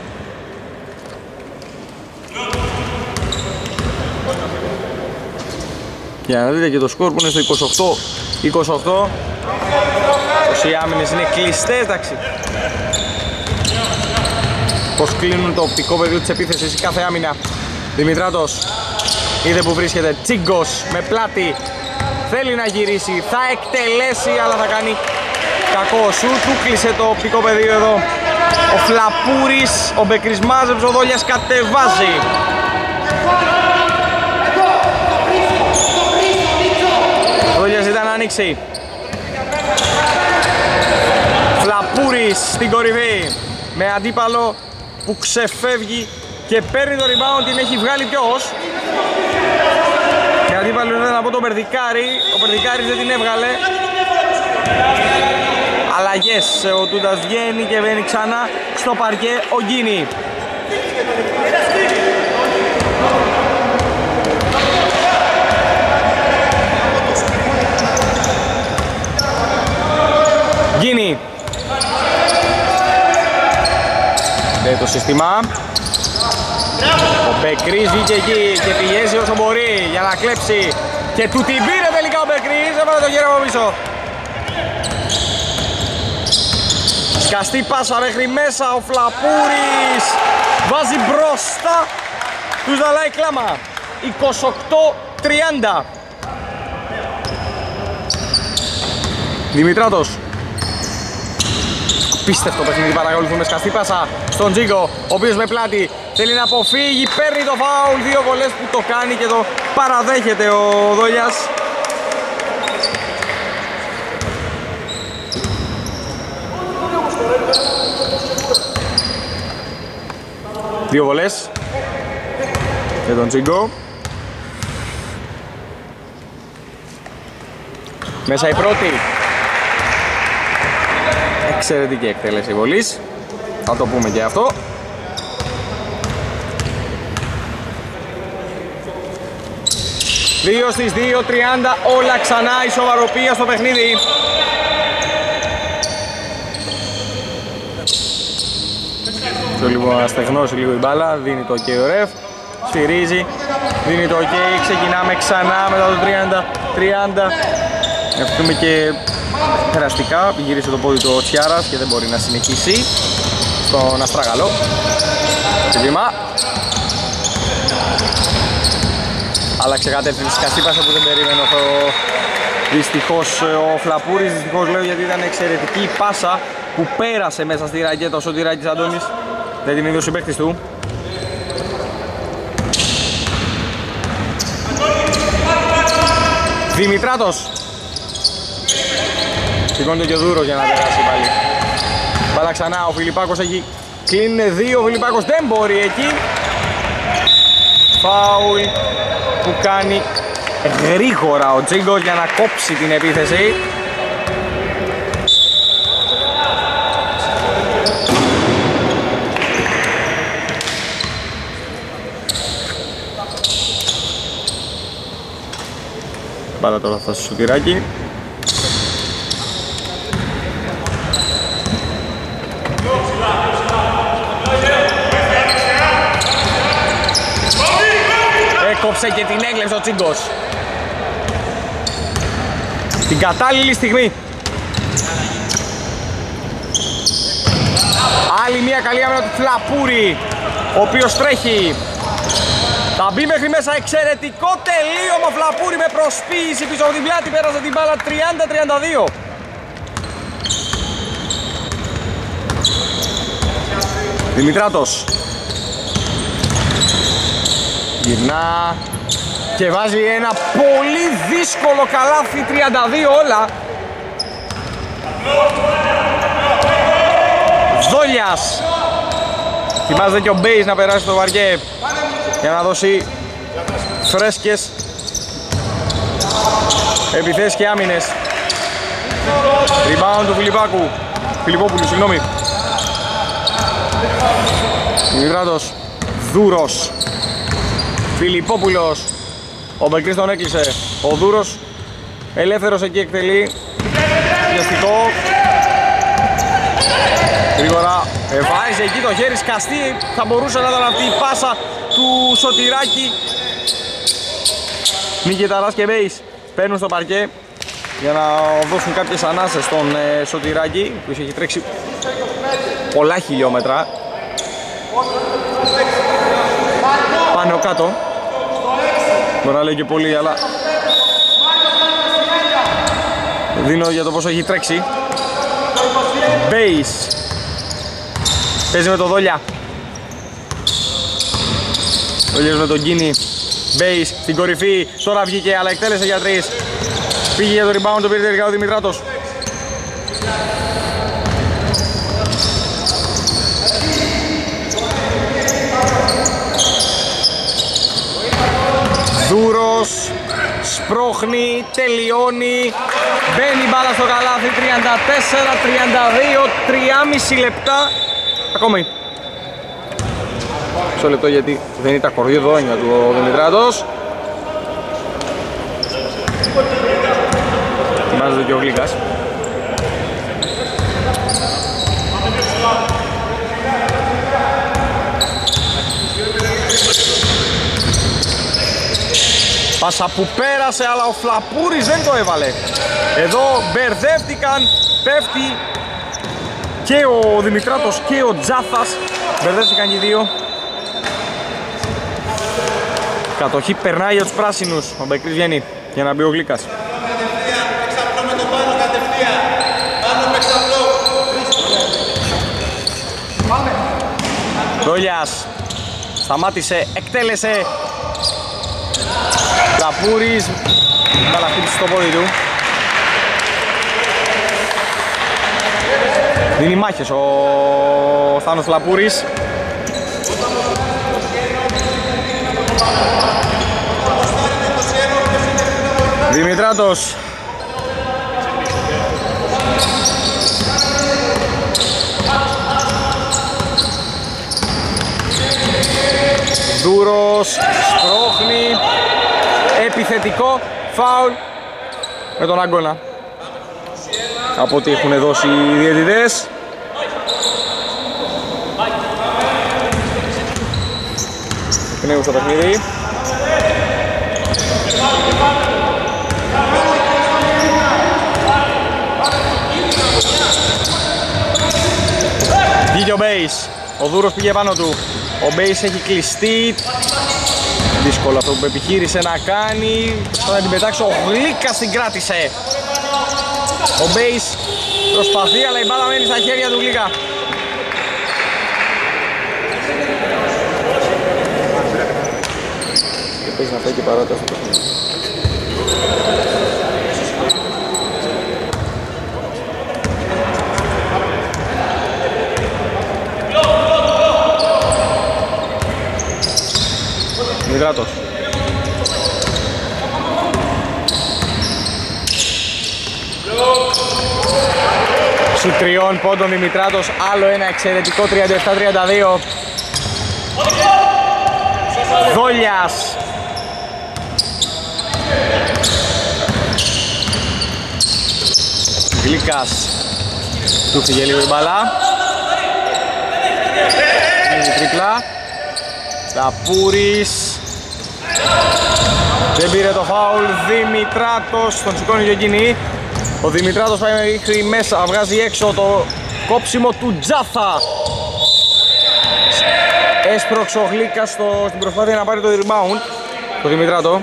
Για να δείτε και το σκορ που είναι στο 28-28. Πως οι άμυνες είναι κλειστές, εντάξει. Πως κλείνουν το οπτικό πεδίο της επίθεσης η κάθε άμυνα. Δημητράτος είδε που βρίσκεται. Τσίγκος με πλάτη. Θέλει να γυρίσει, θα εκτελέσει αλλά θα κάνει κακό σου. Του κλείσε το οπτικό πεδίο εδώ ο Φλαπούρης. Ο Μπεκρής μάζεψε, ο Δόλιας κατεβάζει. ανοίξει. Φλαπούρης στην κορυφή με αντίπαλο που ξεφεύγει και παίρνει το rebound. Την έχει βγάλει ποιος? Και αντίπαλο είναι από τον Περδικάρη. Ο Περδικάρης δεν την έβγαλε. Αλλαγές, ο Τούντας βγαίνει και μπαίνει ξανά στο παρκέ ο Γκίνι. Γκίνι. Δεν το σύστημα. Ο Μπεκρής βγήκε εκεί και πιέζει όσο μπορεί για να κλέψει. Και του την πήρε τελικά ο Μπεκρής. Έβαλε το χέρι από πίσω. Σκαστή πάσα μέχρι μέσα, ο Φλαπούρης βάζει μπροστά τους Δαλάη Κλάμα. 28-30. Δημητράτος. Απίστευτο παιχνίδι παρακολουθούμε. Σκαστή πάσα στον Τζίγκο, ο οποίος με πλάτη θέλει να αποφύγει, παίρνει το φάουλ. Δύο βολές που το κάνει και το παραδέχεται ο Δόλιας. Δύο βολές για τον Τζίγκο. Μέσα η πρώτη. Εξαιρετική εκτέλεση βολής. Θα το πούμε και αυτό. Δύο στις 2:30. Όλα ξανά ισοβαροπία στο παιχνίδι. Το λίγο αστεγνώσει λίγο η μπάλα, δίνει το ok ο ρεφ, σφυρίζει, δίνει το ok, ξεκινάμε ξανά μετά το 30-30. Ευχαριστούμε και περαστικά, γύρισε το πόδι του ο Τσιάρας και δεν μπορεί να συνεχίσει στον Αστράγαλο. Βήμα. Άλλαξε κατεύθυνση, σκαστή πάσα που δεν περίμενε δυστυχώς ο Φλαπούρης, δυστυχώς λέω γιατί ήταν εξαιρετική η πάσα που πέρασε μέσα στη ρακέτα ο Σωτηράκης Αντώνης. Δεν την είδε ο συμπαίκτης του. Δημητράτος. Σηκώνεται και ο Δούρος για να περάσει πάλι. Μπάλα ξανά, ο Φιλιππάκος έχει κλείνει δύο, ο Φιλιππάκος δεν μπορεί εκεί. Φάουλ που κάνει γρήγορα ο Τζίγκος για να κόψει την επίθεση. Πάρα τώρα θα στο Σωτηράκι. Έκοψε και την έγκλεψε ο Τσίγκος. Την κατάλληλη στιγμή. Άλλη μια καλή άμυνα του Φλαπούρη, ο οποίος τρέχει. Θα μπει μέχρι μέσα, εξαιρετικό τελείωμα Φλαπούρη με προσποίηση πίσω από την πλάτη, πέρασε την μπάλα 30-32. Δημητράτος. Γυρνά και βάζει ένα πολύ δύσκολο καλάθι, 32 όλα. Δόλιας. Θυμάστε και ο Μπέις να περάσει το βαριέ για να δώσει φρέσκες επιθέσεις και άμυνες. Rebound του Φιλιππόπουλου, συγγνώμη. Δημητράτος, Δούρος, Φιλιππόπουλος. Ο Μπεκρής τον έκλεισε. Ο Δούρος ελεύθερος εκεί εκτελεί. Βιαστικό. Γρήγορα βάζει εκεί το χέρι, σκαστή. Θα μπορούσε να ήταν αυτή η πάσα του Σωτηράκη. Νικηταράς και Μπέις παίρνουν στο παρκέ για να δώσουν κάποιες ανάσες στον Σωτηράκη που έχει τρέξει πολλά χιλιόμετρα πάνω κάτω. Μπορεί να λέει και πολύ, αλλά δίνω για το πόσο έχει τρέξει. Μπέις παίζει με το Δόλια. Δόλιας με τον Γκίνι. Μπέις στην κορυφή, τώρα βγήκε αλλά εκτέλεσε για τρεις. Πήγε για το rebound, το πήρε τελικά ο Δημητράτος. Δούρος, σπρώχνει, τελειώνει, μπαίνει μπάλα στο καλάθι, 34-32, 3,5 λεπτά. Ακόμη. Μισό λεπτό γιατί δεν είναι τα κορδιδόνια του ο Δημητράτος. Ετοιμάζεται και ο Γλύκας. Πάσα που πέρασε, αλλά ο Φλαπούρης δεν το έβαλε. Εδώ μπερδεύτηκαν, πέφτει και ο Δημητράτος και ο Τζάθας. Μπερδεύτηκαν και οι δύο. Κατοχή περνάει για τους πράσινους. Ο Μπεκρής βγαίνει για να μπει ο Γλύκας. Δόλιας σταμάτησε, εκτέλεσε. Φλαπούρης, μπάλα χτύπησε στο πόδι του. Δίνει μάχες ο Θάνος Φλαπούρης. Δημητράτος. Δούρος, σπρώχνει, επιθετικό φάουλ με τον Άγκωνα από ό,τι έχουν δώσει οι διαιτητές. Πνέου στο παιχνίδι. Βγήκε ο Μπέις, ο Δούρος πήγε πάνω του. Ο Μπέις έχει κλειστεί. Δύσκολο αυτό που επιχείρησε να κάνει. Θα την πετάξει, ο Γλύκας την κράτησε. Ο Μπέις προσπαθεί, αλλά η μπάλα μένει στα χέρια του Γλύκα. Και παίζει να φάει και παράταση στο παιχνίδι. Δημητράτος. Σου 3 πόντων Δημητράτος, άλλο ένα εξαιρετικό 37-32. Δόλιας. Γλύκας. Του φύγε λίγο η μπάλα. Είναι τρίπλα. Φλαπούρης. Δεν πήρε το φάουλ. Δημητράτος, τον σηκώνει και εκείνη. Ο Δημητράτος πάει μέχρι μέσα, βγάζει έξω το κόψιμο του Τζάθα. Έσπρωξε ο Γλύκας στην προσπάθεια να πάρει το rebound, το Δημητράτο.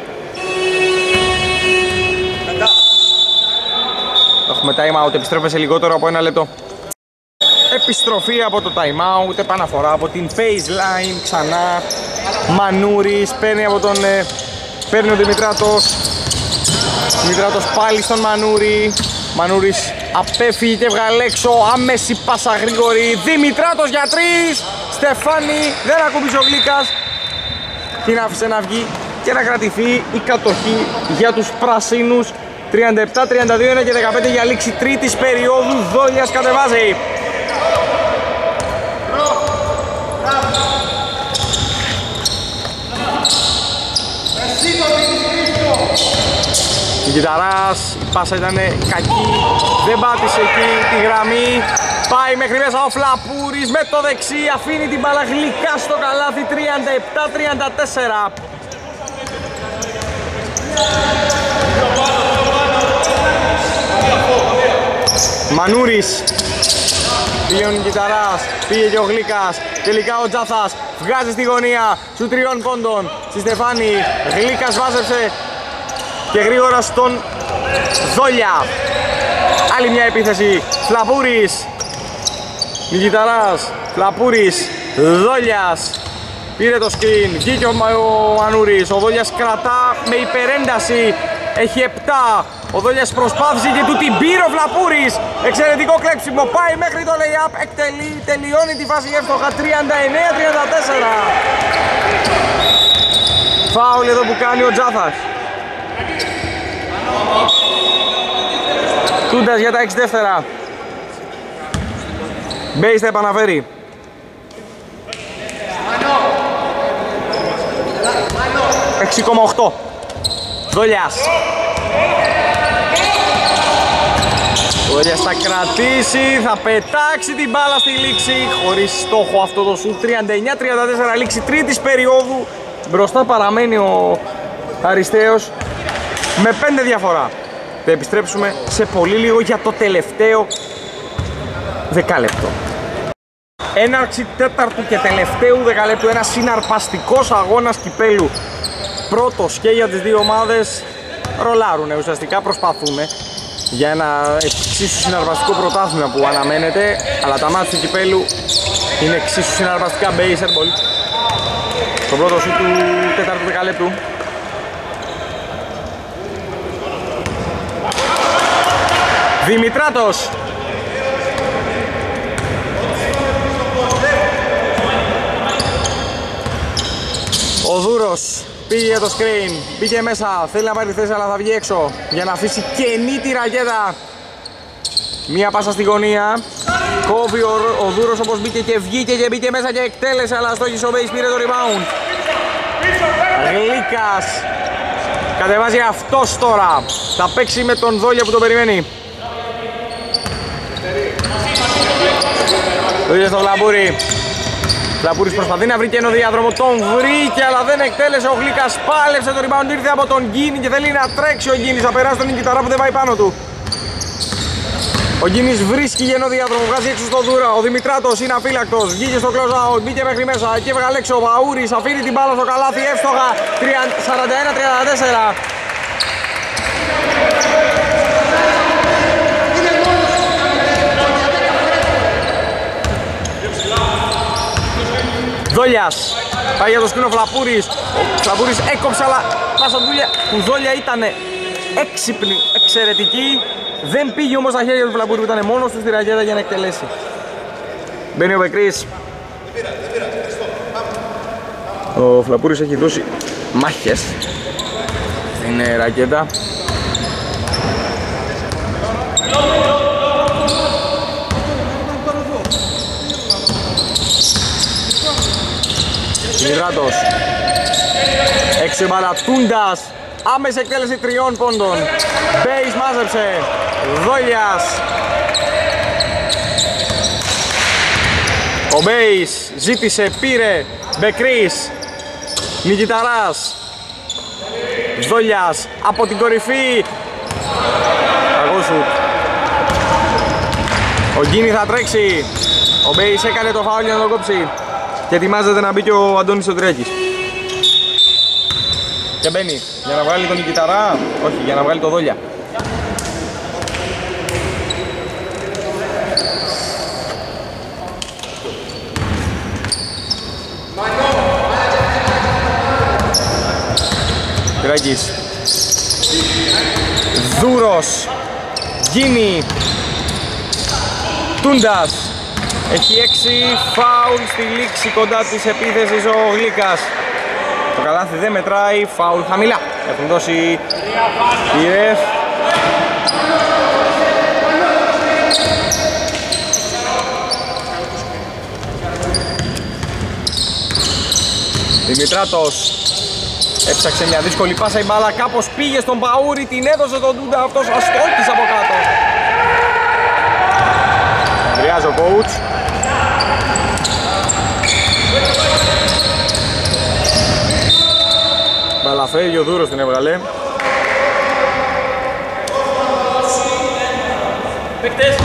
Έχουμε time out, επιστρέφουμε σε λιγότερο από 1 λεπτό. Επιστροφή από το time out, επαναφορά από την baseline, ξανά Μανούρης, παίρνει από τον... παίρνει ο Δημητράτος. Δημητράτος πάλι στον Μανούρη. Μανούρης απέφυγε και βγάλε έξω, άμεση πάσα γρήγορη. Δημητράτος για 3. Στεφάνη, δεν ακούμπησε ο Γλύκας. Την άφησε να βγει και να κρατηθεί η κατοχή για τους πρασίνους. 37-32 είναι και 15 για λήξη τρίτης περίοδου. Δόλιας κατεβάζει. Ο Κιταράς, η πάσα ήταν κακή, δεν πάτησε εκεί τη γραμμή. Πάει μέχρι μέσα ο Φλαπούρης με το δεξί, αφήνει την μπάλα γλυκά στο καλάθι. 37-34. Μανούρης, πήγε ο Κιταράς, πήγε και ο Γλύκας. Τελικά ο Τζάθας βγάζει στη γωνία σου 3 πόντων στη Στεφάνη. Γλύκας βάζεψε και γρήγορα στον Δόλια. Άλλη μια επίθεση. Φλαπούρης, Νικηταράς, Φλαπούρης, Δόλιας. Πήρε το screen, βγήκε ο Μανούρης. Ο Δόλιας κρατά με υπερένταση έχει 7. Ο Δόλιας προσπάθησε και του την πήρε ο Φλαπούρης. Εξαιρετικό κλέψιμο, πάει μέχρι το lay-up, τελειώνει τη φάση εύστοχα, 39-34. Φάουλ εδώ που κάνει ο Τζάθας. Τούντας για τα 6 δεύτερα. Μπέις θα επαναφέρει. $6,8. Δόλιας. Δόλιας θα κρατήσει, θα πετάξει την μπάλα στη λήξη. Χωρίς στόχο αυτό το σουτ. 39-34 λήξη τρίτης περίοδου. Μπροστά παραμένει ο Αριστέος με 5 διαφορά. Θα επιστρέψουμε σε πολύ λίγο για το τελευταίο δεκάλεπτο. Έναρξη τέταρτου και τελευταίου δεκαλέπτου. Ένας συναρπαστικός αγώνας κυπέλου. Πρώτος και για τις δύο ομάδες ρολάρουν, ουσιαστικά προσπαθούν για ένα εξίσου συναρπαστικό πρωτάθλημα που αναμένεται, αλλά τα μάτια του κυπέλου είναι εξίσου συναρπαστικά. Μπέις airball το πρώτο σου του τέταρτου δεκαλέπτου. Δημητράτος. Ο Δούρος πήγε για το screen, μπήκε μέσα, θέλει να πάρει θέση αλλά θα βγει έξω για να αφήσει κενή τη ρακέτα. Μία πάσα στη γωνία, κόβει ο Δούρος όπως μπήκε και βγήκε και μπήκε μέσα και εκτέλεσε, αλλά στόχισε ο Μπέις, πήρε το rebound. Γλίκας κατεβάζει αυτός τώρα, θα παίξει με τον Δόλια που τον περιμένει. Δόλια στο Βλαμπούρι. Βλαμπούρης προσπαθεί να βρει και ένα διάδρομο, τον βρήκε αλλά δεν εκτέλεσε. Ο Γλίκας πάλεψε το rebound, ήρθε από τον Γκίνη και θέλει να τρέξει ο Γκίνης, θα περάσει τον Νικηταρά που δεν πάει πάνω του. Ο Γκίνης βρίσκει γεννό διάδρομο, βγάζει έξω στο Δούρα. Ο Δημητράτος είναι αφύλακτος, βγήκε στο close out, μπήκε μέχρι μέσα, εκεί έβγαλε έξω ο Βαούρης, αφήνει την μπάλα στο καλάθι εύστοχα, 41-34. Δόλιας, πάει για το σκρίνο Φλαπούρης. Ο Φλαπούρης έκοψε, αλλά πάσα δουλειά του Δόλια ήταν έξυπνη, εξαιρετική. Δεν πήγε όμως στα χέρια του Φλαπούρη που ήταν μόνος του στη ρακέτα για να εκτελέσει. Μπαίνει ο Μπεκρής. Ο Φλαπούρης έχει δώσει μάχες στην ρακέτα. Δημητράτος. Έξω η μπάλα, Τούντας. Άμεση εκτέλεση 3 πόντων. Μπέις μάζεψε. Δόλιας. Ο Μπέις ζήτησε, πήρε. Μπεκρής. Νικηταράς. Δόλιας από την κορυφή. Κακό σουτ. Ο Γκίνη θα τρέξει. Ο Μπέις έκανε το φάουλ για να το κόψει. Και ετοιμάζεται να μπει και ο Αντώνης Σωτηρέκης. Και μπαίνει για να βγάλει τον Νικηταρά, όχι, για να βγάλει το Δόλια. Σωτηρέκης. Δούρος. Γκίνη. Τούντας. Έχει 6 φάουλ στη λήξη κοντά της επίθεσης ο Γλίκας. Το καλάθι δεν μετράει, φάουλ χαμηλά. Έχουν δώσει η ρεφ. Δημητράτος έψαξε μια δύσκολη πάσα, η μπάλα κάπως πήγε στον Παούρη, την έδωσε τον Τούντα, αυτός αστόχησε από κάτω. Ανδριάζει ο coach. Μπαλαφέγει ο Δούρος την έβγαλε. Παίκτες.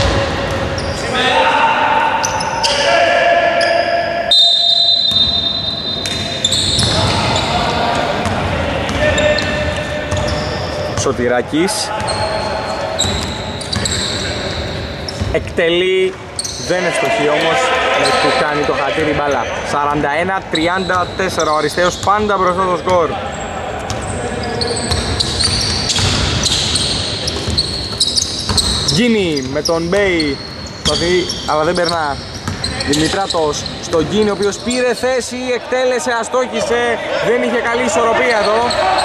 Σωτηράκης. Εκτελεί, δεν ευστοχεί όμως, του κάνει το χατήρι μπάλα. 41-34, ο Αριστέος πάντα μπροστά στο σκορ. Γκίνι με τον Μπέι, αλλά δεν περνά. Δημητράτος στον Γκίνι, ο οποίος πήρε θέση, εκτέλεσε, αστόχησε, δεν είχε καλή ισορροπία εδώ.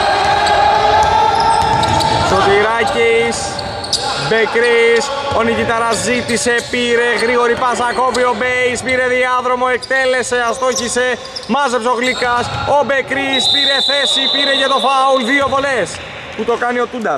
Σωτηράκης, Μπεκρής, ο Νικηταράς ζήτησε, πήρε, γρήγορη πάσα, κόβει ο Μπέις, πήρε διάδρομο, εκτέλεσε, αστόχησε, μάζεψε ο Γλίκας, ο Μπεκρής πήρε θέση, πήρε για το φάουλ, 2 βολές που το κάνει ο Τούντας.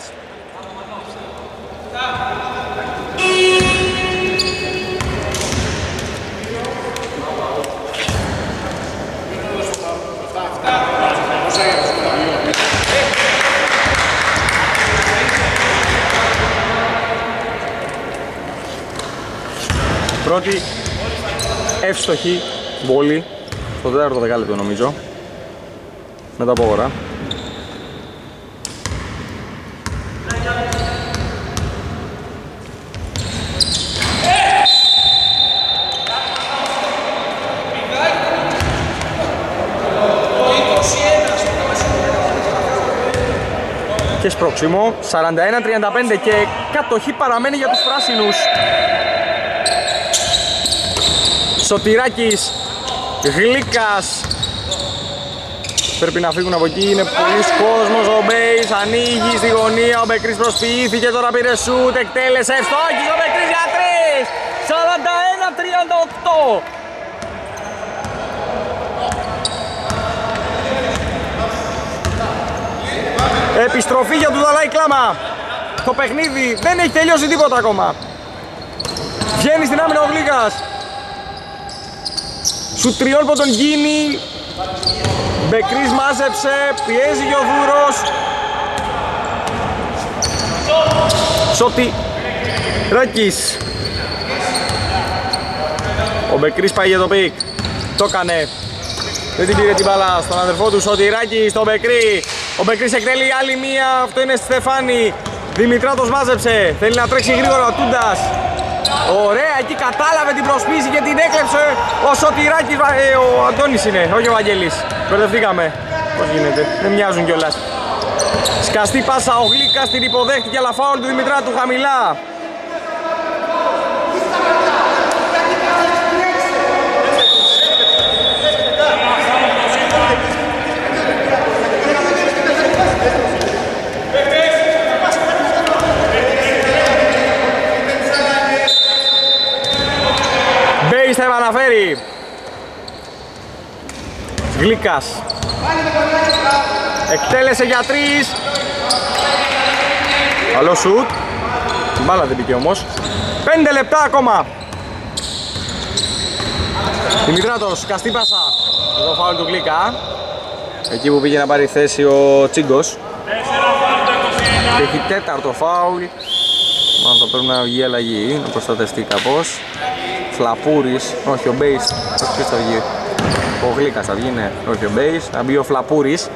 Πρώτη εύστοχη βόλη στο 4ο δεκάλεπτο νομίζω, μετά από ώρα. Και σπρώξιμο, 41-35 και κατοχή παραμένει για τους πράσινους. Σωτηράκης, Γλίκας, πρέπει να φύγουν από εκεί, είναι πολλής κόσμος, ο Μπέις ανοίγει στη γωνία, ο Μπεκρής προσποιήθηκε, τώρα πήρε σούτ, εκτέλεσε, ευστόχης ο Μπεκρής για 3, 41-38. Επιστροφή για του Δαλάη Κλάμα. Το παιχνίδι δεν έχει τελειώσει τίποτα ακόμα. Βγαίνει στην άμυνα ο Γλίκας. Σου τριών από τον Γκίνι. Μπεκρής μάζεψε, πιέζει και ο Δούρος. Σωτηράκης. Ο Μπεκρής πάει για το πικ. Το έκανε. Δεν την πήρε την μπάλα στον αδερφό του Σωτηράκη, στον Μπεκρή. Ο Μπεκρής εκτελεί άλλη μία, αυτό είναι στη Στεφάνη. Δημητράτος μάζεψε, θέλει να τρέξει γρήγορα ο Τούντας. Ωραία, εκεί κατάλαβε την προσπίση και την έκλεψε ο Σωτηράκης, ο Αντώνης είναι, όχι ο Βαγγέλης. Μπερδευτήκαμε, πώς γίνεται, δεν μοιάζουν κιόλας. Σκαστή πάσα, ο Γλίκας την υποδέχτηκε, αλλά φάουλ του Δημητράτου χαμηλά. Μπέις θα επαναφέρει. Γλίκας εκτέλεσε για 3. Καλό σουτ. Μπάλα δεν μπήκε όμως. 5 λεπτά ακόμα. Δημητράτος, καστή πάσα. Εδώ φάουλ του Γλίκα. Εκεί που πήγε να πάρει θέση ο Τσίγκος. Και έχει 4ο φάουλ. Μάλλον θα πρέπει να βγει αλλαγή, να προστατευτεί κάπως. Φλαπούρης, όχι ο Μπέις, ποιος θα βγει? Ο Γλίκας θα βγει, ναι, όχι ο Μπέις, θα μπει ο Φλαπούρης.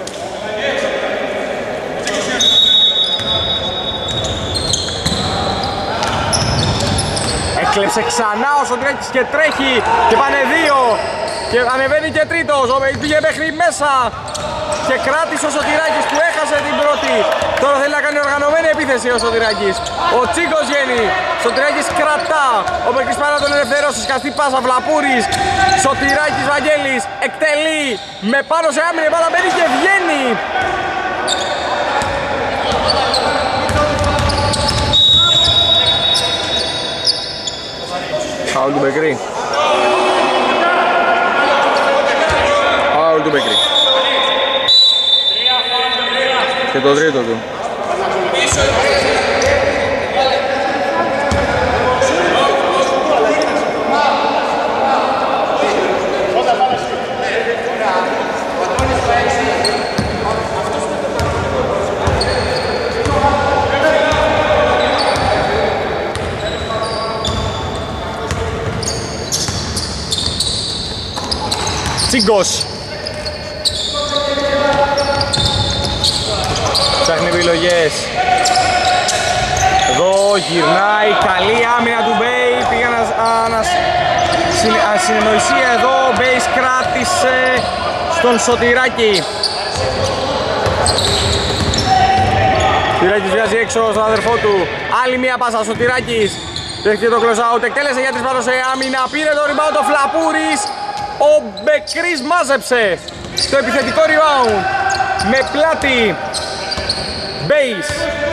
Έκλεψε ξανά ο Σωτηράκης και τρέχει και πάνε 2 και ανεβαίνει και τρίτος, πήγε μέχρι μέσα και κράτησε ο Σωτηράκης που έχασε την πρώτη. Τώρα θέλει να κάνει οργανωμένη επίθεση ο Σωτηράκης. Ο Τσίγκος βγαίνει, Σωτηράκης κρατά, ο Μπεκρής πάρα τον ελευθερώσει, σκαστή πάσα, Φλαπούρης, Σωτηράκης, Βαγγέλης, εκτελεί, με πάνω σε άμυνη, μπάλα μπαίνει και βγαίνει. Φάουλ του Μπεκρή. Φάουλ του Μπεκρή. Και το τρίτο του. Τσίγκος. Ψάχνει επιλογές. Εδώ γυρνάει, καλή άμυνα του Μπέι. Πήγε ασυνεννοησία εδώ. Ο Μπέις κράτησε στον Σωτηράκη. Σωτηράκης βγάζει έξω στον αδερφό του. Άλλη μία πάσα, Σωτηράκης. Δέχτηκε το close out, εκτέλεσε για τρεις πάνω σε άμυνα. Πήρε το rebound ο Φλαπούρης. Ο Μπεκρής μάζεψε στο επιθετικό rebound. Με πλάτη. Base.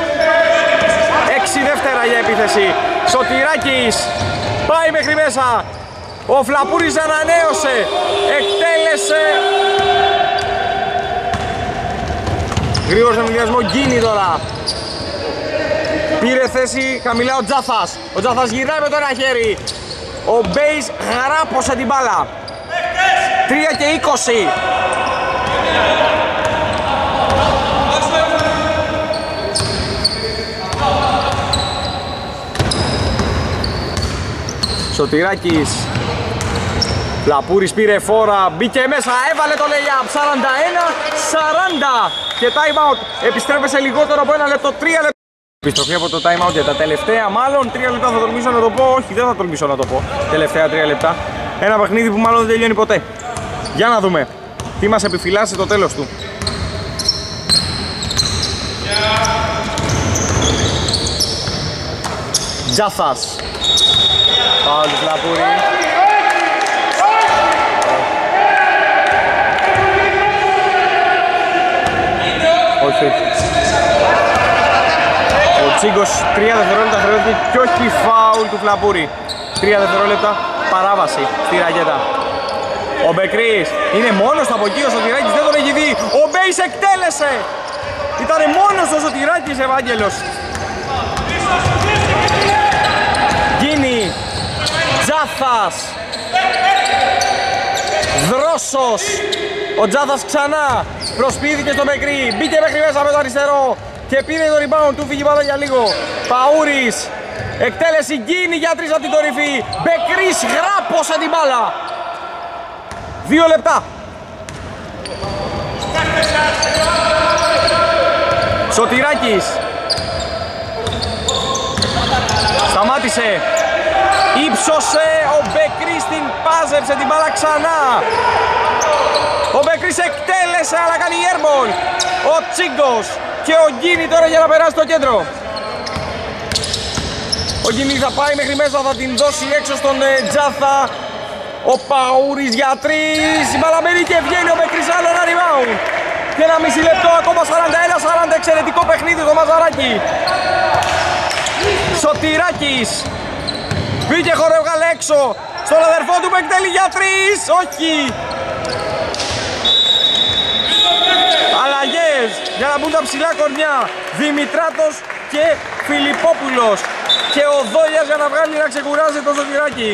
6 δεύτερα για επίθεση. Σωτηράκης πάει μέχρι μέσα. Ο Φλαπούρης ανανέωσε. Εκτέλεσε. Γρήγορος εμβολιασμό Γκίνη τώρα. Πήρε θέση χαμηλά ο Τζάθας. Ο Τζάθας γυρνάει με το ένα χέρι. Ο Μπέις γράπωσε την μπάλα. 3 και 20. Σωτηράκης. Φλαπούρης πήρε φόρα, μπήκε μέσα, έβαλε το layup. 41-40 και time out. Επιστρέφει σε λιγότερο από 1 λεπτό, 3 λεπτά. Επιστροφή από το time out για τα τελευταία, μάλλον 3 λεπτά θα τολμήσω να το πω. Όχι, δεν θα τολμήσω να το πω. Τελευταία 3 λεπτά. Ένα παιχνίδι που μάλλον δεν τελειώνει ποτέ. Για να δούμε τι μας επιφυλάσσει το τέλος του. Τζάθας. Πάω του Φλαπούρη. Όχι, όχι. Ο Τσίγκος 3 δευτερόλεπτα χρειάζεται και όχι φάουλ του Φλαπούρη. 3 δευτερόλεπτα παράβαση στη ρακέτα. Ο Μπεκρής είναι μόνος του από εκεί, ο Σωτηράκης δεν τον έχει δει. Ο Μπέις εκτέλεσε. Ήτανε μόνος ο Σωτηράκης, Ευάγγελος. Γκίνη. Τζάθας. Δρόσος. Ο Τζάθας ξανά προσποιήθηκε στον Μπεκρή. Μπήκε μέχρι μέσα με το αριστερό και πήρε το rebound του, φύγει πάντα για λίγο. Παούρης. Εκτέλεση Γκίνη για 3 από την κορυφή. Μπεκρής γράπωσε την μπάλα. 2 λεπτά. Σωτηράκης. Σταμάτησε. Ήψωσε. Ο Μπεκρής την πάζεψε την μπάλα ξανά. Ο Μπεκρής εκτέλεσε αλλά κάνει airball. Ο Τσίγκος και ο Γκίνη τώρα για να περάσει το κέντρο. Ο Γκίνη θα πάει μέχρι μέσα, θα την δώσει έξω στον Τζάθα. Ο Παούρης για 3. Η μπάλα μένει και βγαίνει ο Μπεκρής, άλλο ένα rebound. Και 1,5 λεπτό ακόμα, 41-40. Εξαιρετικό παιχνίδι το Μαζαράκι. Σωτηράκης. Μπήκε χώρο, έβγαλε έξω. Στον αδερφό του που εκτελεί για 3. Όχι. Αλλαγές για να μπουν τα ψηλά κορμιά. Δημητράτος και Φιλιππόπουλος. Και ο Δόλιας για να βγάλει να ξεκουράζει το Σωτηράκι.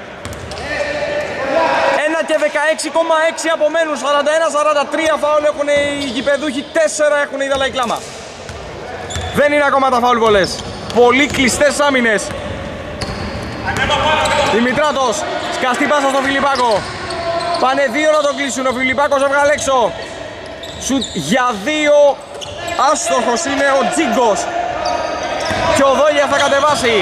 1 και 16,6 απομένουν. 41-43 φάουλ έχουν οι γηπεδούχοι, 4 έχουν οι Δαλαϊκλάμα. Δεν είναι ακόμα τα φάουλ πολλές. Πολύ κλειστές άμυνες. Δημητράτος, σκαστή πάσα στον Φιλιππάκο. Πάνε 2 να το κλείσουν, ο Φιλιππάκος έβγαλε έξω. Σουτ για 2, άστοχος είναι ο Τζίγκος. Και ο Δόλιας θα κατεβάσει.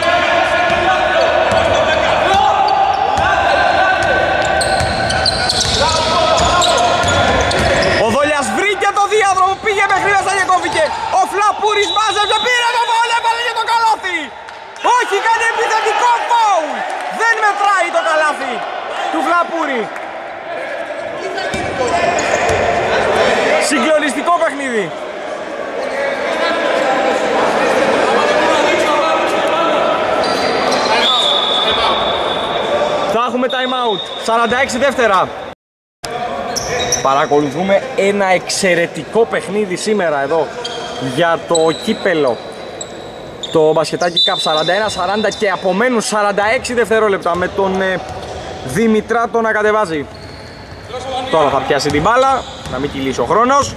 Ο Δόλιας βρήκε το διάδρομο, πήγε μέχρι μέσα και κόφηκε. Ο Φλαπούρης μάζεψε, πήρε το φάουλ, έβαλε και το καλάθι. Όχι, κάνει επιθετικό φάουλ. Δεν μετράει το καλάθι του Φλαπούρη. Συγκλονιστικό παιχνίδι. Θα έχουμε time out. 46 δεύτερα. Παρακολουθούμε ένα εξαιρετικό παιχνίδι σήμερα εδώ για το κύπελο. Το μπασκετάκι Cup 41-40 και απομένουν 46 δευτερόλεπτα με τον Δημητράτο να κατεβάζει. Τώρα θα πιάσει την μπάλα, να μην κυλήσει ο χρόνος.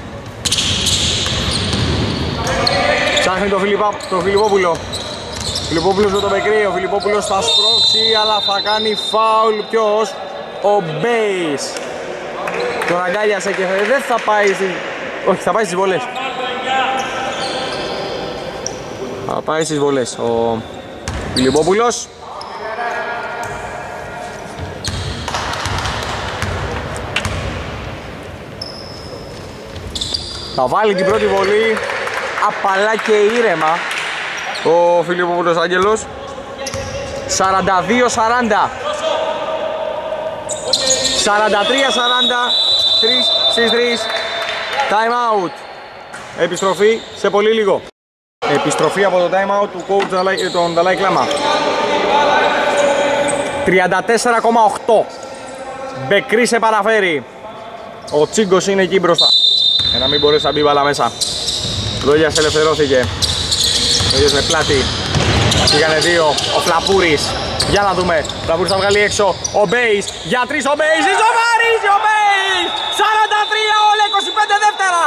Ψάχνει το Φιλιππόπουλο. Φιλιππόπουλος με τον Μπεκρή, ο Φιλιππόπουλος θα σπρώξει αλλά θα κάνει φάουλ. Ποιος? Ο Μπέις. Τον αγκάλιασε και δεν θα πάει όχι, θα πάει στις βολές. Θα πάει στις βολές ο Φιλιππόπουλος. Θα βάλει την πρώτη βολή. απαλά και ήρεμα ο Φιλιππόπουλος Άγγελος. 42-40. 43-40. 3 στις 3. Time out. Επιστροφή σε πολύ λίγο. Επιστροφή από το time out του coach τον Δαλάη Κλάμα. 34,8. Μπεκρή σε παραφέρει. Ο Τσίγκος είναι εκεί μπροστά. Για να μην μπορέσει να μπει μπάλα μέσα. Δόλιας ελευθερώθηκε. Δόλιας με πλάτη. Πήγανε δύο. Ο Φλαπούρης. Για να δούμε. Ο Φλαπούρης θα βγάλει έξω. Ο Μπέις. Για 3 ο Μπέις. Ισοβαρίζει ο Μπέις. 43 όλα 25 δεύτερα.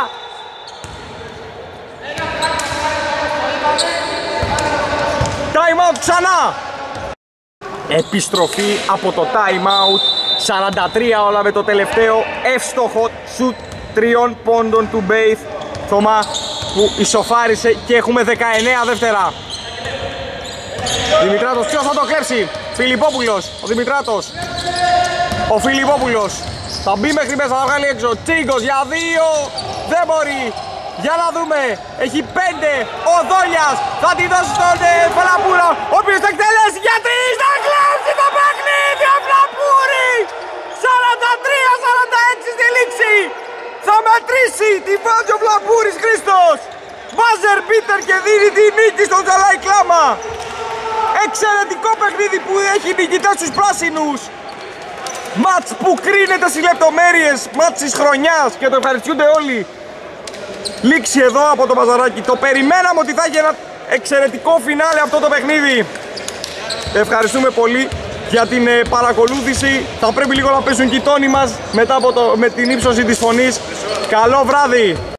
Time out ξανά. Επιστροφή από το time out. 43 όλα με το τελευταίο εύστοχο σουτ 3 πόντων του Μπέιθ Θωμά που ισοφάρισε και έχουμε 19 δεύτερα. Δημητράτος, ποιος θα το κλέψει? Φιλιππόπουλος, ο Δημητράτος. Ο Φιλιππόπουλος θα μπει μέχρι μέσα, θα βγάλει έξω. Τσίγκος για 2, δεν μπορεί. Για να δούμε, έχει 5, ο Δόλιας θα τη δώσει στον Φλαπούρο, ο οποίος θα εκτελέσει για 3, θα κλέψει το παιχνίδι ο Φλαπούρης. 43-46 στη λήξη, θα μετρήσει τη βάζει ο Φλαπούρης Χρήστος. Μπάζερ μπίτερ και δίνει τη νίκη στον Δαλάη Κλάμα. Εξαιρετικό παιχνίδι που έχει νικητές στους πράσινους. Μάτς που κρίνεται στις λεπτομέρειες, μάτς της χρονιάς και το ευχαριστούνται όλοι. Λήξη εδώ από το Μπαζαράκι. Το περιμέναμε ότι θα έχει ένα εξαιρετικό φινάλε αυτό το παιχνίδι. Ευχαριστούμε πολύ για την παρακολούθηση. Θα πρέπει λίγο να πέσουν και οι τόνοι μας μετά από με την ύψωση της φωνής. Καλό βράδυ!